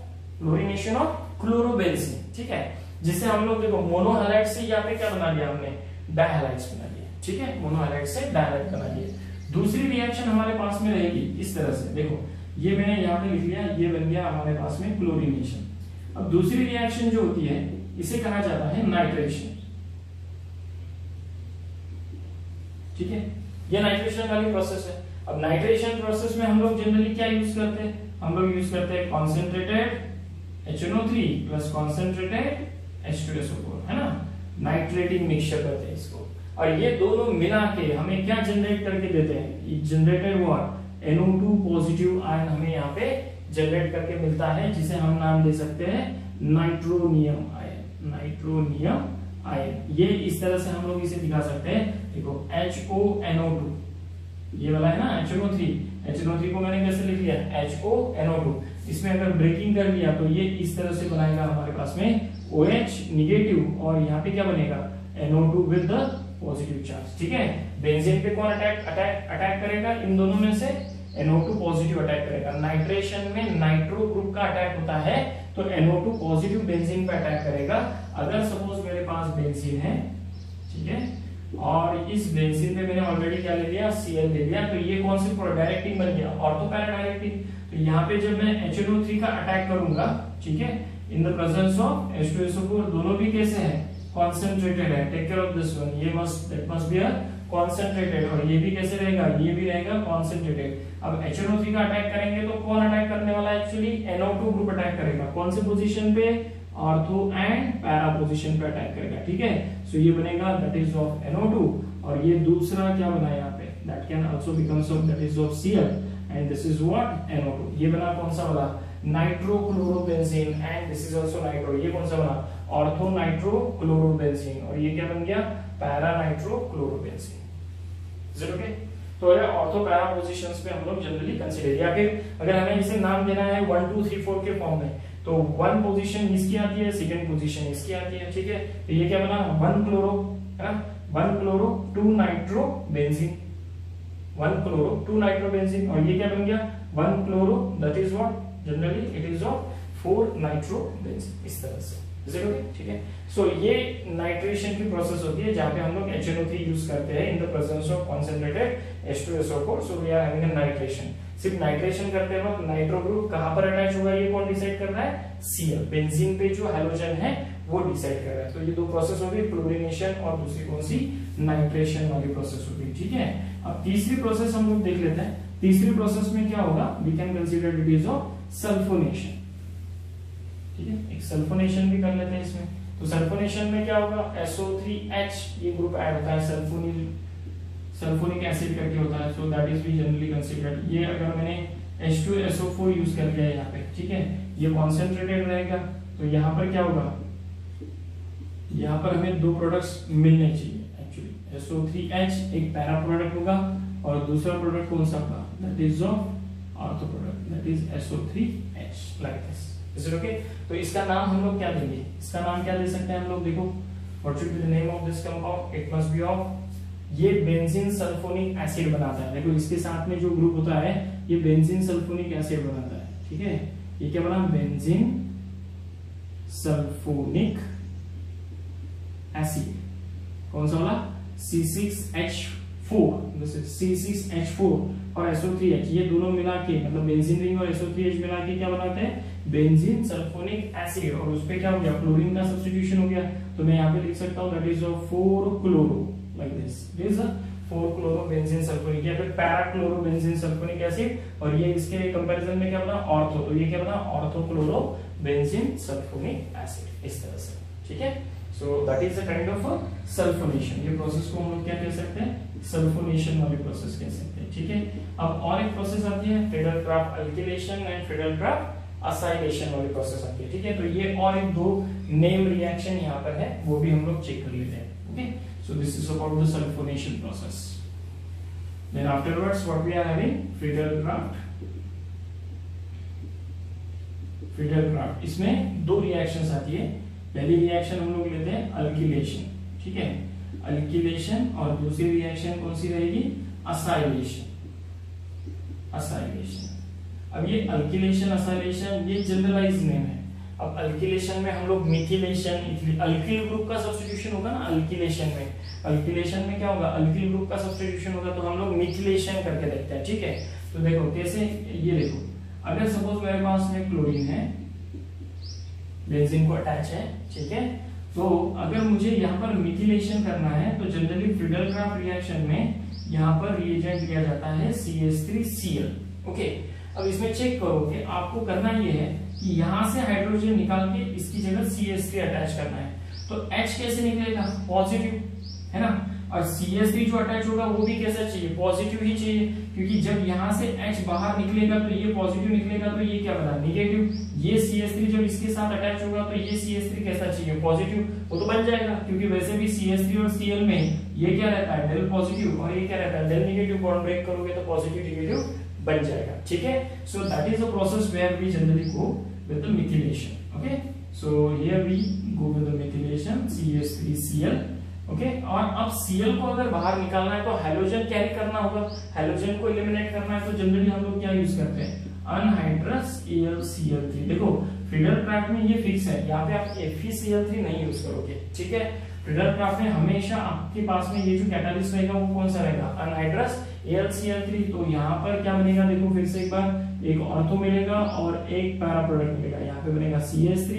of chlorobenzene। ठीक है, जिसे हम लोग देखो मोनोहैलाइड से यहाँ पे क्या बना लिया हमने, डायहैलाइड्स बना लिया। ठीक है, मोनोहैलाइड से डायहैलाइड बना लिया। दूसरी रिएक्शन हमारे पास में रहेगी इस तरह से, देखो ये मैंने यहाँ पे लिख लिया, ये बन गया हमारे पास में क्लोरीनेशन। अब दूसरी रिएक्शन जो होती है इसे कहा जाता है नाइट्रेशन। ठीक है, ये नाइट्रेशन वाली प्रोसेस है। अब नाइट्रेशन प्रोसेस में हम लोग जनरली क्या यूज करते हैं, हम लोग यूज करते हैं concentrated HNO3 plus concentrated H2SO4, है ना, नाइट्रेटिंग मिक्सचर करते हैं इसको। और ये दोनों मिला के हमें क्या जनरेट करके देते हैं, generated what, NO2 positive ion हमें यहाँ पे जनरेट करके मिलता है, जिसे हम नाम दे सकते हैं नाइट्रोनियम आयन। नाइट्रोनियम आयन, ये इस तरह से हम लोग इसे दिखा सकते हैं। देखो HONO2 ये वाला है ना, HNO3 को मैंने कैसे लिख लिया, HONO2। इसमें अगर ब्रेकिंग कर लिया तो ये इस तरह से बनाएगा हमारे पास में OH निगेटिव, और यहाँ पे क्या बनेगा, NO2 with the positive charge. ठीक है, बेंजीन पे कौन अटैक करेगा, इन दोनों में से NO2 पॉजिटिव अटैक करेगा। नाइट्रेशन में नाइट्रो ग्रुप का अटैक होता है तो NO2 पॉजिटिव बेंजीन पे अटैक करेगा। अगर सपोज मेरे पास बेंजीन है, ठीक है, और इस बेंजीन पे मैंने ऑलरेडी क्या ले लिया, Cl ले लिया, तो ये कौन सी डायरेक्टिंग बन गया, ऑर्थो पैरा डायरेक्टिंग। तो यहाँ पे जब मैं HNO3 का अटैक करूंगा, ठीक है, इन द प्रेजेंस ऑफ H2SO4, दोनों भी कैसे हैं, कॉन्सेंट्रेटेड है, take care of this one, ये that must be a concentrated, और ये भी कैसे रहेगा, ये भी रहेगा कॉन्सेंट्रेटेड। अब HNO3 का अटैक करेंगे तो कौन अटैक करने वाला है, एक्चुअली NO2 ग्रुप अटैक करेगा, कौन से पोजीशन पे, ऑर्थो एंड पैरा पोजीशन पे अटैक करेगा, ठीक है। सो ये बनेगा दैट इज ऑफ NO2, और ये दूसरा क्या बना यहाँ पे, that can also becomes of that is of Cl and this is what NO2। ये बना कौन सा वाला, nitrochlorobenzene, and this is also nitro, ये कौन सा बना, ऑर्थो नाइट्रोक्लोरोबेंजीन, और ये क्या बन गया, para nitrochlorobenzene. Is it okay. तो ये ऑर्थो पैरा पोजीशंस पे हम लोग जनरली कंसीडर, या फिर अगर हमें इसे नाम देना है 1 2 3 4 के फॉर्म में, तो 1 पोजीशन इसकी आती है, सेकंड पोजीशन इसकी आती है, ठीक है। तो ये क्या बना, 1 क्लोरो, है ना, 1 chloro 2 nitro benzene, 1 chloro 2 nitro benzene, और ये क्या बन गया 1 chloro, that is what generally it is of 4 nitro benzene, इस तरह से, इज इट ओके, ठीक है। सो ये नाइट्रेशन की प्रोसेस होती है जहां पे हम लोग HNO3 यूज करते हैं in the presence of concentrated H2SO4, so we are having a nitration. सिर्फ नाइट्रेशन करते वक्त नाइट्रो ग्रुप कहां पर अटैच होगा, ये कौन डिसाइड कर रहा है, Cl, बेंजीन पे जो हैलोजन है वो डिसाइड कर रहा है। तो ये दो प्रोसेस हो गई, क्लोरीनेशन और दूसरी कौन सी, नाइट्रेशन वाली प्रोसेस हो गई, ठीक है। अब तीसरी प्रोसेस हम लोग देख लेते हैं, तीसरी प्रोसेस में क्या होगा, we can consider it is of sulphonation, ठीक है। एक सल्फोनेशन भी कर लेते हैं इसमें। तो सल्फोनेशन में क्या होगा, SO3H ये ग्रुप ऐड होता है, सल्फोनिक एसिड करके होता है, so that is we generally considered. ये अगर मैंने H2SO4 यूज कर लिया यहाँ पे, ठीक है, ये कॉन्सेंट्रेटेड रहेगा, तो यहाँ पर क्या होगा, यहाँ पर हमें दो प्रोडक्ट्स मिलने चाहिए एक्चुअली, SO3H एक पैरा प्रोडक्ट होगा और दूसरा प्रोडक्ट कौन सा होगा, that is of ortho product, that is SO3H, like this, is it okay. तो इसका नाम हम लोग क्या देंगे, इसका नाम क्या दे सकते हैं हम लोग, देखो what should be the name of this compound, it must be of, ये बेंजीन सल्फोनिक एसिड बनाता है, देखो इसके साथ में जो ग्रुप होता है ये बेंजीन सल्फोनिक एसिड बनाता है, ठीक है। ये क्या बना, बेंजीन सल्फोनिक एसिड, कौन सा वाला, C6H4, C6H4 और SO3H, ये दोनों मिला के मतलब बेंजीन रिंग और SO3H मिला के क्या बनाते हैं, बेंजीन सल्फोनिक एसिड, और उस पे क्या हो गया, क्लोरीन का सब्स्टिट्यूशन हो गया, तो मैं यहाँ पे लिख सकता हूँ that is of 4 chloro, like this, it is 4 chloro benzene sulphonic, या फिर para chloro benzene sulphonic acid, और ये इसके कंपैरिजन में क्या बना, ऑर्थो, तो ये क्या बना, ortho chloro benzene sulphonic acid, इस तरह से, ठीक है। So that is a kind of sulphonation, ये प्रोसेस को हम लोग क्या कह सकते हैं, सल्फोनेशन वाली प्रोसेस कह सकते हैं, ठीक है। अब और एक प्रोसेस आती है Friedel Craft alkylation and Friedel Craft acylation वाली प्रोसेस आती है, ठीक है। तो ये और एक दो नेम रिएक्शन यहाँ पर है, वो भी हम लोग चेक कर लेते हैं, okay. So this is about the sulphonation process. Then afterwards what we are having, Friedel Craft, Friedel Craft, इसमें दो रिएक्शंस आती है। पहली रिएक्शन हम लोग लेते हैं अल्किलेशन, ठीक है, अल्किलेशन, और दूसरी रिएक्शन कौन सी रहेगी, असाइलेशन, असाइलेशन। अब ये अल्किलेशन असाइलेशन ये जनरलाइज नेम है। अब अल्किलेशन में हम लोग मिथिलेशन, अल्किल ग्रुप का सब्स्टिट्यूशन होगा ना अल्किलेशन में, अल्किलेशन में क्या होगा, अल्किल ग्रुप का सब्स्टिट्यूशन होगा, तो हम लोग मिथिलेशन करके देखते हैं, ठीक है। तो देखो कैसे, ये देखो अगर सपोज मेरे पास में क्लोरीन है, बेंजीन को अटैच है, ठीक है, तो अगर मुझे यहाँ पर मिथिलेशन करना है तो जनरली फ्रीडल-क्राफ्ट रिएक्शन में यहाँ पर रिएजेंट लिया जाता है CH3Cl, ओके। अब इसमें चेक करो कि आपको करना ये है कि यहाँ से हाइड्रोजन निकाल के इसकी जगह CH3 अटैच करना है, तो H कैसे निकलेगा, पॉजिटिव, है ना, और CH3 जो अटैच होगा वो भी कैसा चाहिए, पॉजिटिव ही चाहिए, क्योंकि जब यहाँ से H बाहर निकलेगा तो ये पॉजिटिव निकलेगा, तो ये क्या बना, नेगेटिव। ये CH3 जब इसके साथ अटैच होगा तो ये CH3 कैसा चाहिए, पॉजिटिव, वो तो बन जाएगा, क्योंकि वैसे भी CH3 और Cl में ये क्या रहता है, डेल पॉजिटिव, और ये क्या रहता है, डेल नेगेटिव। बॉन्ड ब्रेक करोगे तो पॉजिटिव नेगेटिव बन जाएगा, ठीक है। So that is a process where we generally go with the methylation, okay. So here we go with the methylation CH3Cl, okay. और अब Cl को अगर बाहर निकालना है तो हैलोजन कैरी करना होगा, हैलोजन को एलिमिनेट करना है, तो जनरली हम लोग क्या यूज करते हैं, अनहाइड्रस AlCl3। देखो फ्रीडल-क्राफ्ट में ये फिक्स है, यहाँ पे आप FeCl3 नहीं यूज करोगे, ठीक है। फ्रीडल-क्राफ्ट में हमेशा आपके पास में ये जो कैटालिस्ट रहेगा वो कौन सा रहेगा, अनहाइड्रस AlCl3। तो यहाँ पर क्या बनेगा, देखो फिर से एक बार, एक ऑर्थो मिलेगा और एक पैरा प्रोडक्ट मिलेगा, यहाँ पे बनेगा CH3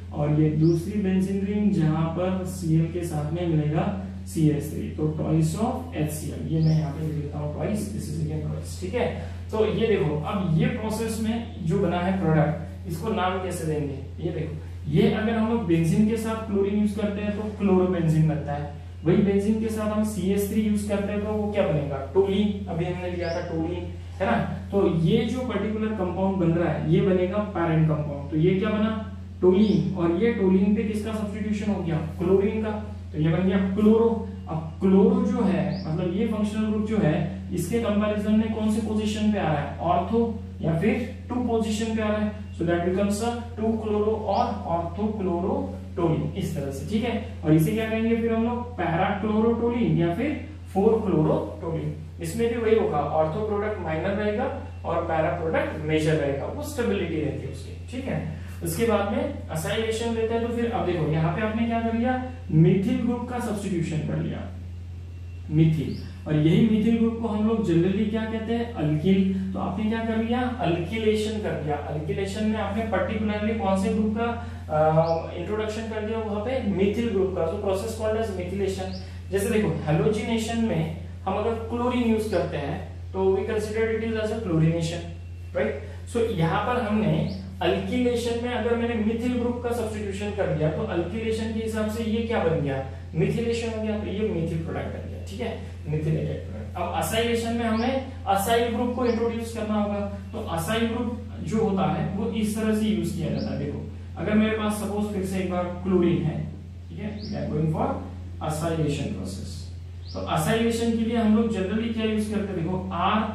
और ये दूसरी बेंजीन रिंग जहां पर Cl के साथ में मिलेगा CH3, तो ट्वाइस ऑफ HCl। ये मैं यहाँ पे लिख लेता हूँ twice, this is again twice, ठीक है। तो ये देखो अब ये प्रोसेस में जो बना है प्रोडक्ट, इसको नाम कैसे देंगे, ये देखो ये अगर हम लोग बेंजीन के साथ क्लोरीन यूज करते हैं तो क्लोरोबेंजीन बनता है, वही बेंजीन के साथ हम CH3 यूज करते हैं तो वो क्या बनेगा, टोलीन। अभी हमने लिया था टोलीन, है ना। तो ये जो पर्टिकुलर कंपाउंड बन रहा है ये बनेगा पैरेंट कंपाउंड, तो ये क्या बना, टोलीन, और ये टोलीन पे किसका सब्स्टिट्यूशन हो गया, क्लोरीन का, तो ये बन गया क्लोरो। अब क्लोरो जो है मतलब ये फंक्शनल ग्रुप जो है इसके कंपैरिजन में कौन सी पोजीशन पे आ रहा है, ऑर्थो या फिर 2 पोजीशन पे आ रहा है, सो दैट बिकम्स 2 क्लोरो और ऑर्थो क्लोरो टोलीन, इस तरह से, ठीक है। और इसे क्या कहेंगे फिर हम लोग, पैरा क्लोरोटोलीन या फिर 4 क्लोरोटोलीन। इसमें भी वही होगा, ऑर्थो प्रोडक्ट माइनर रहेगा और पैरा प्रोडक्ट मेजर रहेगा, वो स्टेबिलिटी रहती है उसकी, ठीक है। उसके बाद में असाइलेशन लेते हैं, तो फिर अब देखो यहाँ पे आपने क्या कर लिया, मिथिल ग्रुप का सब्स्टिट्यूशन कर लिया, मिथिल, और यही मिथिल ग्रुप को हम लोग जनरली क्या कहते हैं, अल्किल। तो आपने क्या कर लिया, अल्किलेशन कर दिया। अल्किलेशन में आपने पर्टिकुलरली कौन से ग्रुप का इंट्रोडक्शन कर दिया, वहां पे मिथिल ग्रुप का, जो प्रोसेस कॉल्ड एज मिथिलेशन। जैसे देखो हेलोजिनेशन में हम अगर क्लोरीन यूज करते हैं तो we consider it is as a chlorination, right. So यहाँ पर हमने अल्किलेशन में अगर मैंने मिथिल ग्रुप का सब्स्टिट्यूशन कर दिया तो अल्किलेशन के हिसाब से ये क्या बन गया, मिथिलेशन हो गया, तो ये मिथिल प्रोडक्ट बन गया, ठीक है, मिथिलेटेड प्रोडक्ट। अब असाइलेशन में हमें असाइल ग्रुप को इंट्रोड्यूस करना होगा, तो असाइल ग्रुप जो होता है वो इस तरह से यूज किया जाता है। देखो अगर मेरे पास सपोज फिर से एक बार क्लोरीन है, ठीक है, we are going for acylation process. तो असाइलेशन के लिए हम लोग जनरली क्या यूज करते हैं, देखो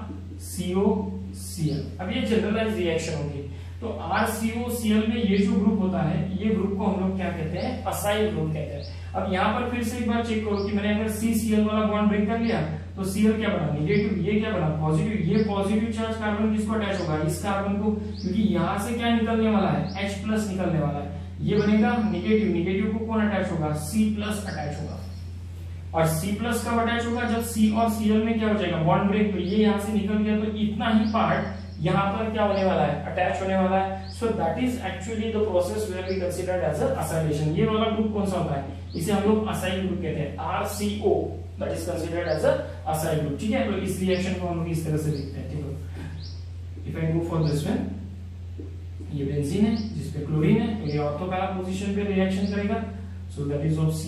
RCOCl। अब ये जनरलाइज रिएक्शन होगी, तो RCOCl में ये जो ग्रुप होता है ये ग्रुप को हम लोग क्या कहते हैं, असाइल ग्रुप कहते हैं। अब यहाँ पर फिर से एक बार चेक करो कि मैंने अगर CCl वाला बॉन्ड ब्रेक कर लिया तो Cl क्या बना, नेगेटिव, ये क्या बना, पॉजिटिव। ये पॉजिटिव चार्ज कार्बन किसको अटैच होगा, इस कार्बन को, क्योंकि यहाँ से क्या निकलने वाला है, H+ निकलने वाला है, ये बनेगा नेगेटिव। नेगेटिव को कौन अटैच होगा, C+ अटैच होगा, और C+ कब अटैच होगा, जब C और Cl में क्या हो जाएगा, बॉन्ड ब्रेक, तो ये यहाँ से निकल गया, तो इतना ही पार्ट यहाँ पर क्या होने वाला है, अटैच होने वाला है। So that is actually the process where we considered as a acylation. ये वाला ग्रुप कौन सा होता है, इसे हम लोग असाइल ग्रुप कहते हैं, RCO, that is considered as a acyl group, ठीक है। तो इस रिएक्शन को हम लोग इस तरह से लिखते हैं, ठीक है। If I go for this one, ये बेंजीन है जिसपे क्लोरीन है, तो ये ऑर्थो पैरा पोजीशन पे रिएक्शन करेगा, so that is of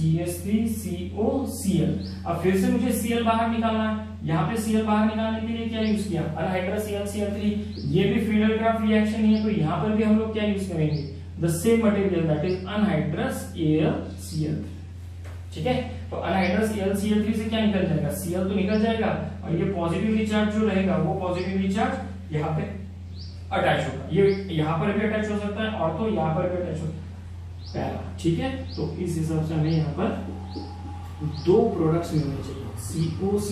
CH3COCl। अब फिर से मुझे Cl बाहर निकालना है, यहाँ पे Cl बाहर निकालने के लिए क्या यूज किया, अनहाइड्रस ClCl3। ये भी फ्रीडल रिएक्शन ही है, तो यहाँ पर भी हम लोग क्या यूज करेंगे, the same material, that is anhydrous AlCl3, ठीक है। तो अनहाइड्रस AlCl3 से क्या निकल जाएगा, Cl तो निकल जाएगा, और ये पॉजिटिवली चार्ज जो रहेगा वो पॉजिटिवली चार्ज यहाँ पे अटैच होगा, ये यहाँ पर भी अटैच हो सकता है और तो यहाँ पर भी अटैच हो सकता है, ठीक है। तो इस हिसाब से हमें यहाँ पर 2 प्रोडक्ट्स मिलने चाहिए,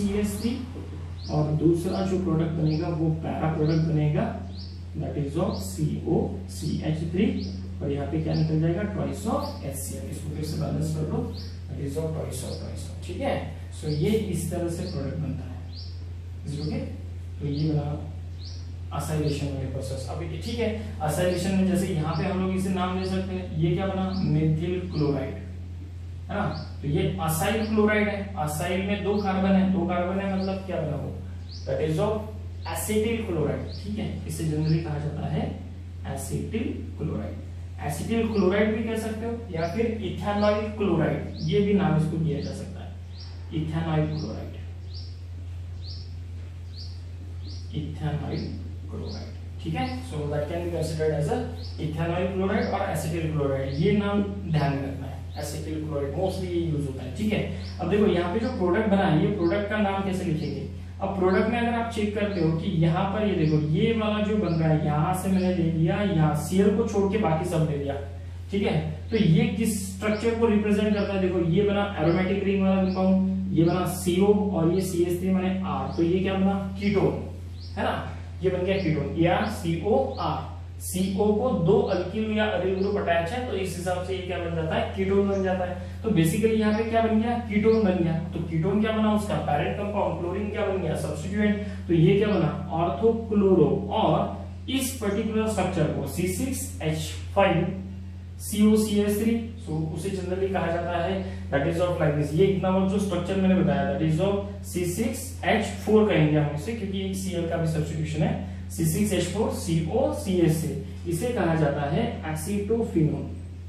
COCH3, और दूसरा जो प्रोडक्ट बनेगा वो पैरा प्रोडक्ट बनेगा, दैट इज ऑफ COCH3, और यहाँ पे क्या निकल जाएगा, ट्वाइस ऑफ HCl। इसको फिर से बैलेंस कर दो, that is of twice of, ठीक है। सो ये इस तरह से प्रोडक्ट बनता है, इज ओके। तो ये बना असाइलेशन वाले प्रोसेस। अभी ठीक है, असाइलेशन में जैसे यहाँ पे हम लोग इसे नाम दे सकते हैं, ये क्या बना, मेथिल क्लोराइड, है ना। तो ये असाइल क्लोराइड है, असाइल में 2 कार्बन है, 2 कार्बन है मतलब क्या बना वो, that is of acetyl chloride, ठीक है। इसे जनरली कहा जाता है एसिटिल क्लोराइड। एसिटिल क्लोराइड भी कह सकते हो, या फिर इथेनॉइल क्लोराइड, ये भी नाम इसको दिया जा सकता है, इथेनॉइल क्लोराइड, इथेनॉइल क्लोराइड, ठीक है। So that can be considered as a ethanoyl chloride और एसिटिल क्लोराइड, ये नाम ध्यान में रखना है, एसिटिल क्लोराइड मोस्टली ये यूज होता है, ठीक है। अब देखो यहाँ पे जो प्रोडक्ट बना है, ये प्रोडक्ट का नाम कैसे लिखेंगे। अब प्रोडक्ट में अगर आप चेक करते हो कि यहाँ पर ये देखो, ये वाला जो बन रहा है, यहाँ से मैंने ले लिया, यहाँ Cl को छोड़ के बाकी सब ले लिया, ठीक है। तो ये किस स्ट्रक्चर को रिप्रेजेंट करता है, देखो ये बना एरोमेटिक रिंग वाला कंपाउंड, ये बना CO, और ये CH3 माने R, तो ये क्या बना, कीटोन, है ना, ये बन गया कीटोन, या COR। CO को 2 अल्किल या अरिल ग्रुप अटैच है, तो इस हिसाब से ये क्या बन जाता है, कीटोन बन जाता है। तो बेसिकली यहाँ पे क्या बन गया, कीटोन बन गया। तो कीटोन क्या बना, उसका पैरेंट कंपाउंड, क्लोरीन क्या बन गया, सब्स्टिट्यूएंट, तो ये क्या बना, ऑर्थो क्लोरो। और इस पर्टिकुलर स्ट्रक्चर को C6H5 COCH3, सो उसे जनरली कहा जाता है that is of like this. ये इतना वो जो स्ट्रक्चर मैंने बताया दैट इज ऑफ C6H4 कहेंगे हम इसे, क्योंकि एक Cl का भी सब्स्टिट्यूशन है। C6H4 COCH3, इसे कहा जाता है एसीटोफिनोन।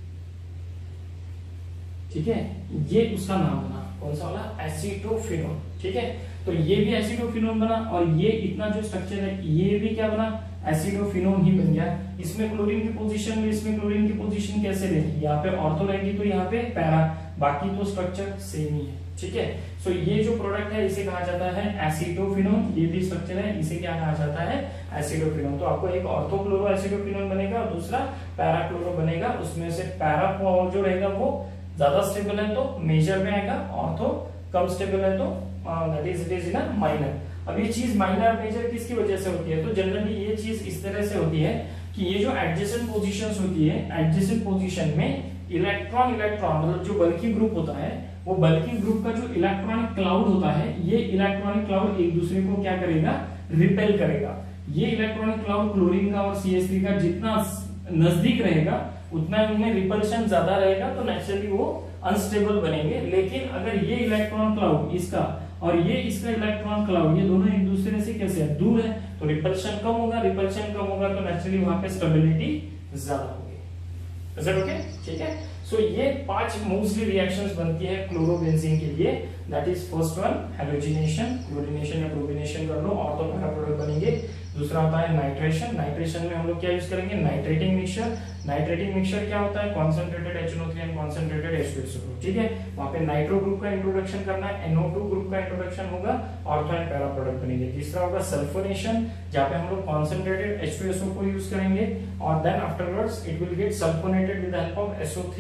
ठीक है, ये उसका नाम बना, कौन सा वाला, एसीटोफिनोन। ठीक है, तो ये भी एसीटोफिनोन बना, और ये इतना जो स्ट्रक्चर है ये भी क्या बना, एसिडोफिनोन ही बन गया। इसमें क्लोरीन की पोजीशन में, इसमें क्लोरीन की पोजीशन कैसे रहेगी, यहाँ पे ऑर्थो रहेगी तो यहाँ पे पैरा, बाकी तो स्ट्रक्चर सेम ही है। ठीक है, सो ये जो प्रोडक्ट है इसे कहा जाता है एसिटोफिनोन, ये भी स्ट्रक्चर है, इसे क्या कहा जाता है, एसिडोफिनोन। तो आपको एक ऑर्थोक्लोरो एसिडोफिनोन बनेगा और दूसरा पैराक्लोरो बनेगा। उसमें से पैरा जो रहेगा वो ज्यादा स्टेबल है तो मेजर में आएगा, ऑर्थो कम स्टेबल है तो that is it is in minor. अब ये चीज माइनर मेजर किसकी वजह से होती है, तो जनरली ये चीज इस तरह से होती है कि ये जो एडजेसेंट पोजीशंस होती है, एडजेसेंट पोजीशन में इलेक्ट्रॉन मतलब जो बल्की ग्रुप होता है, वो बल्की ग्रुप का जो इलेक्ट्रॉनिक क्लाउड होता है, ये इलेक्ट्रॉनिक क्लाउड एक दूसरे को क्या करेगा, रिपेल करेगा। ये इलेक्ट्रॉनिक क्लाउड क्लोरीन का और CH3 का जितना नजदीक रहेगा उतना उनमें रिपल्शन ज्यादा रहेगा, तो नेचुरली वो अनस्टेबल बनेंगे। लेकिन अगर ये इलेक्ट्रॉन क्लाउड इसका और ये इसका इलेक्ट्रॉन क्लाउड, ये दोनों एक दूसरे से कैसे है, दूर है, तो रिपल्शन कम होगा, रिपल्शन कम होगा तो नेचुरली वहां पे स्टेबिलिटी ज्यादा होगी। Is it okay? ठीक है, सो ये 5 मोस्टली रिएक्शंस बनती है क्लोरोबेंजीन के लिए। That is first one halogenation, chlorination या प्रोबेनेशन कर लो, ऑर्थो पैरा प्रोडक्ट बनेंगे। दूसरा होता है नाइट्रेशन, नाइट्रेशन में हम लोग क्या यूज करेंगे, नाइट्रेटिंग मिक्सचर। नाइट्रेटिंग मिक्सचर क्या होता है, concentrated HNO3 and concentrated H2SO4। ठीक है, वहां पे नाइट्रो ग्रुप का इंट्रोडक्शन करना है, NO2 ग्रुप का इंट्रोडक्शन होगा, ऑर्थो एंड पैरा प्रोडक्ट बनेंगे। तीसरा होगा सल्फोनेशन, जहां पे हम लोग कॉन्सेंट्रेटेड H2SO4 यूज करेंगे और then afterwards it will get sulphonated with the help of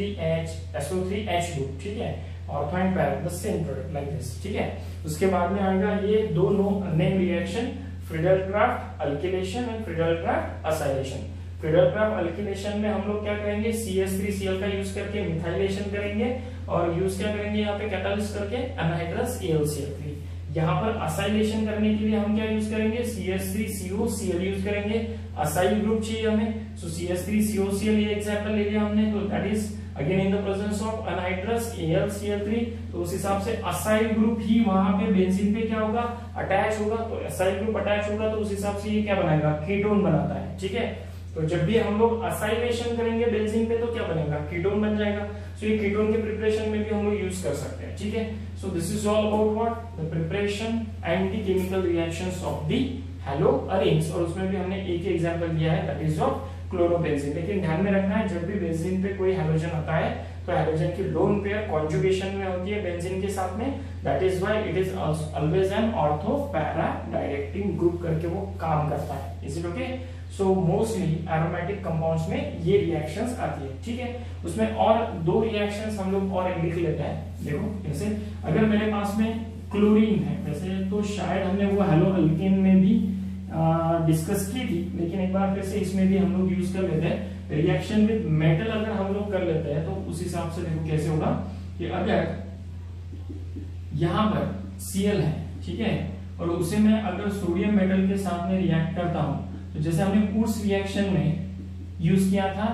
SO3H group. ठीक है, ortho and para the same product like this. ठीक है, उसके बाद में आएगा ये दो name reaction, Friedel Craft alkylation and Friedel Craft acylation. Friedel Craft alkylation में हम लोग क्या करेंगे, CH3Cl का यूज करके मिथाइलेशन करेंगे और यूज क्या करेंगे यहाँ पे कैटालिस्ट करके एनहाइड्रस AlCl3। यहाँ पर असाइलेशन करने के लिए हम क्या यूज करेंगे, CH3COCl यूज करेंगे। असाइल ग्रुप चाहिए हमें, सो CH3COCl ये एग्जांपल ले लिया हमने, तो that is again in the presence of anhydrous AlCl3, तो उस हिसाब से असाइल ग्रुप ही वहां पे बेंजीन पे क्या होगा, अटैच होगा। तो असाइल ग्रुप अटैच होगा तो उस हिसाब से ये क्या बनाएगा, कीटोन बनाता है। ठीक है, तो जब भी हम लोग असाइलेशन करेंगे बेंजीन पे तो क्या बनेगा, कीटोन बन जाएगा। सो ये कीटोन के प्रिपरेशन में भी हम लोग यूज कर सकते हैं। ठीक है, so this is all about what, the preparation and the chemical reactions of the haloarenes, और उसमें भी हमने एक ही एग्जांपल दिया है दैट इज ऑफ क्लोरोबेंजीन। लेकिन ध्यान में रखना है जब भी बेंजीन पे कोई हैलोजन आता है तो हैलोजन की लोन पेयर कॉन्जुगेशन में होती है बेंजीन के साथ में, that is why it is always an ortho para directing group करके वो काम करता है। Is it okay? So mostly aromatic compounds में ये रिएक्शंस आती है। ठीक है, उसमें और दो रिएक्शंस हम लोग और लिख लेते हैं। देखो जैसे अगर मेरे पास में क्लोरीन है, वैसे तो शायद हमने वो हेलो अल्केन में भी डिस्कस की थी, लेकिन एक बार फिर से इसमें भी हम लोग यूज कर लेते हैं। रिएक्शन विद मेटल अगर हम लोग कर लेते हैं तो उस हिसाब से देखो कैसे होगा कि अगर यहां पर Cl है, ठीक है, और उसे मैं अगर सोडियम मेटल के साथ में रिएक्ट करता हूं, तो जैसे हमने उस रिएक्शन में यूज किया था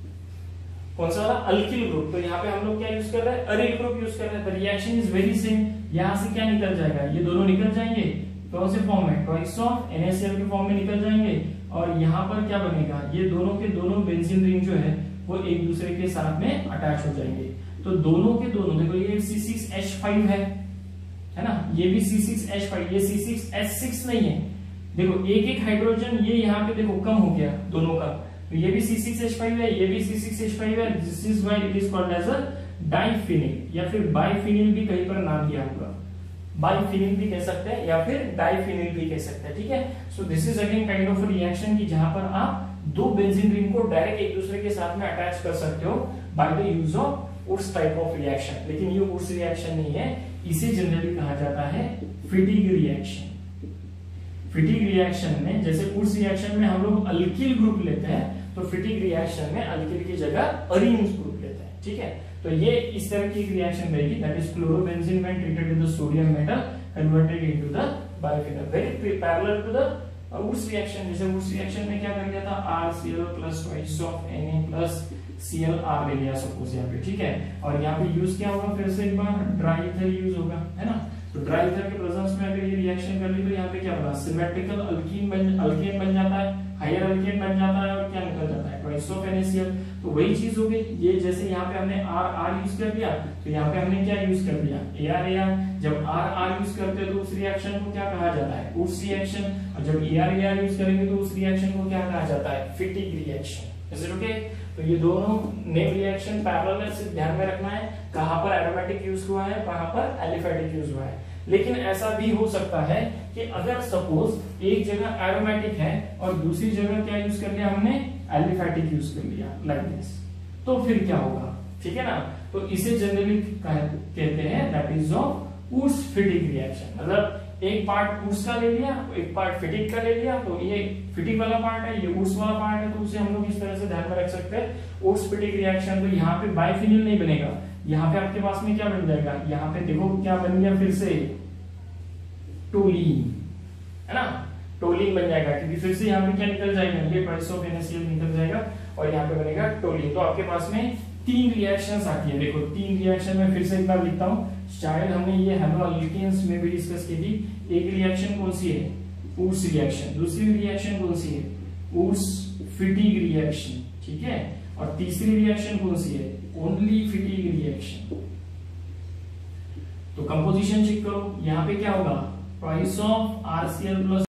कौन सा वाला, अल्किल ग्रुप, तो यहाँ पे हम लोग क्या यूज कर रहे हैं, अरिल ग्रुप यूज कर रहे हैं। तो रिएक्शन इज वेरी सेम। यहां से क्या निकल जाएगा, ये दोनों निकल जाएंगे, कौन से फॉर्म में, ट्वाइस ऑफ NaCl के फॉर्म में निकल जाएंगे, और यहाँ पर क्या बनेगा, ये दोनों के दोनों बेंजीन रिंग जो है वो एक दूसरे के साथ में अटैच हो जाएंगे। तो दोनों के दोनों, देखो ये C6H5 है ना, ये भी C6H5, ये C6H6 नहीं है। देखो एक एक हाइड्रोजन ये यहाँ पे देखो कम हो गया दोनों का, तो ये भी C6H5 है, ये भी C6H5 है। This is why it is called as a diphenyl, या फिर बाइफिनिल भी कहीं पर नाम दिया होगा, बाइफिनिल भी कह सकते हैं या फिर डाइफिनिल भी कह सकते हैं। ठीक है, so this is again kind of reaction की जहां पर आप दो बेंजीन रिंग को डायरेक्ट एक दूसरे के साथ में अटैच कर सकते हो by the use of Wurtz type of reaction. लेकिन ये उर्स रिएक्शन नहीं है, इसे जनरली कहा जाता है फिटिग रिएक्शन। फिटिग रिएक्शन में, जैसे उर्स रिएक्शन में हम लोग अल्किल ग्रुप लेते हैं, तो फिटिग रिएक्शन में अल्किल की जगह अरीन्स ग्रुप लेते हैं। ठीक है, तो ये इस तरह की रिएक्शन रहेगी, that is chlorobenzene when treated with the sodium metal converted into the biphenyl, very parallel to the और वुड्स रिएक्शन, जैसे वुड्स रिएक्शन में क्या कर दिया था, RCl plus twice of Na plus ClR ले लिया सपोज यहाँ पे, ठीक है। और यहाँ पे यूज क्या होगा, फिर से एक बार ड्राई ईथर यूज होगा, है ना। तो ड्राई ईथर के प्रेजेंस में अगर ये रिएक्शन कर ली तो यहाँ पे क्या बना, सिमेट्रिकल अल्कीन बन जाता है, हायर अल्केन बन जाता है, और क्या निकल जाता है, ट्वाइस ऑफ NaCl। तो वही चीज हो गई, ये जैसे यहाँ पे हमने R यूज कर दिया, तो यहाँ पे हमने क्या यूज कर दिया, AR। जब R यूज करते हैं तो उस रिएक्शन को क्या कहा जाता है, उस रिएक्शन। और जब AR यूज करेंगे तो उस रिएक्शन को क्या कहा जाता है, Fittig reaction. Is it okay. तो ये दोनों नेम रिएक्शन पैरेलल है, सिर्फ ध्यान में रखना है कहां पर एरोमेटिक यूज हुआ है, कहां पर एलिफेटिक यूज हुआ है। लेकिन ऐसा भी हो सकता है कि अगर सपोज एक जगह एरोमेटिक है और दूसरी जगह क्या यूज कर लिया हमने, एलिफेटिक यूज कर लिया, लाइक दिस, तो फिर क्या होगा, ठीक है ना। तो इसे जनरली कहते हैं that is of Wurtz Fittig reaction. मतलब एक पार्ट वुड्स का ले लिया, एक पार्ट फिटिक का ले लिया, तो ये फिटिक वाला पार्ट है, ये वुड्स वाला पार्ट है, तो उसे हम लोग इस तरह से ध्यान में रख सकते हैं, वुड्स फिटिक रिएक्शन। तो यहाँ पे बाइफिनिल नहीं बनेगा, यहाँ पे आपके पास में क्या बन जाएगा, यहाँ पे देखो क्या बन गया, फिर से टोलीन, है ना, टोलीन बन जाएगा, क्योंकि फिर से यहाँ पे क्या निकल जाएगा, ये ट्वाइस ऑफ NaCl निकल जाएगा और यहाँ पे बनेगा टोलीन। तो आपके पास में 3 रिएक्शंस आती है, देखो 3 रिएक्शन में फिर से एक बार लिखता हूँ, शायद हमने ये हेलोअल्केन्स में भी डिस्कस की थी। एक रिएक्शन कौन सी है, वुड्स रिएक्शन, दूसरी रिएक्शन कौन सी है, वुड्स फिटिक रिएक्शन, ठीक है, और तीसरी रिएक्शन कौन सी है, ओनली फिटिक रिएक्शन। तो कंपोजिशन चेक करो, यहाँ पे क्या होगा, ट्वाइस ऑफ RCl प्लस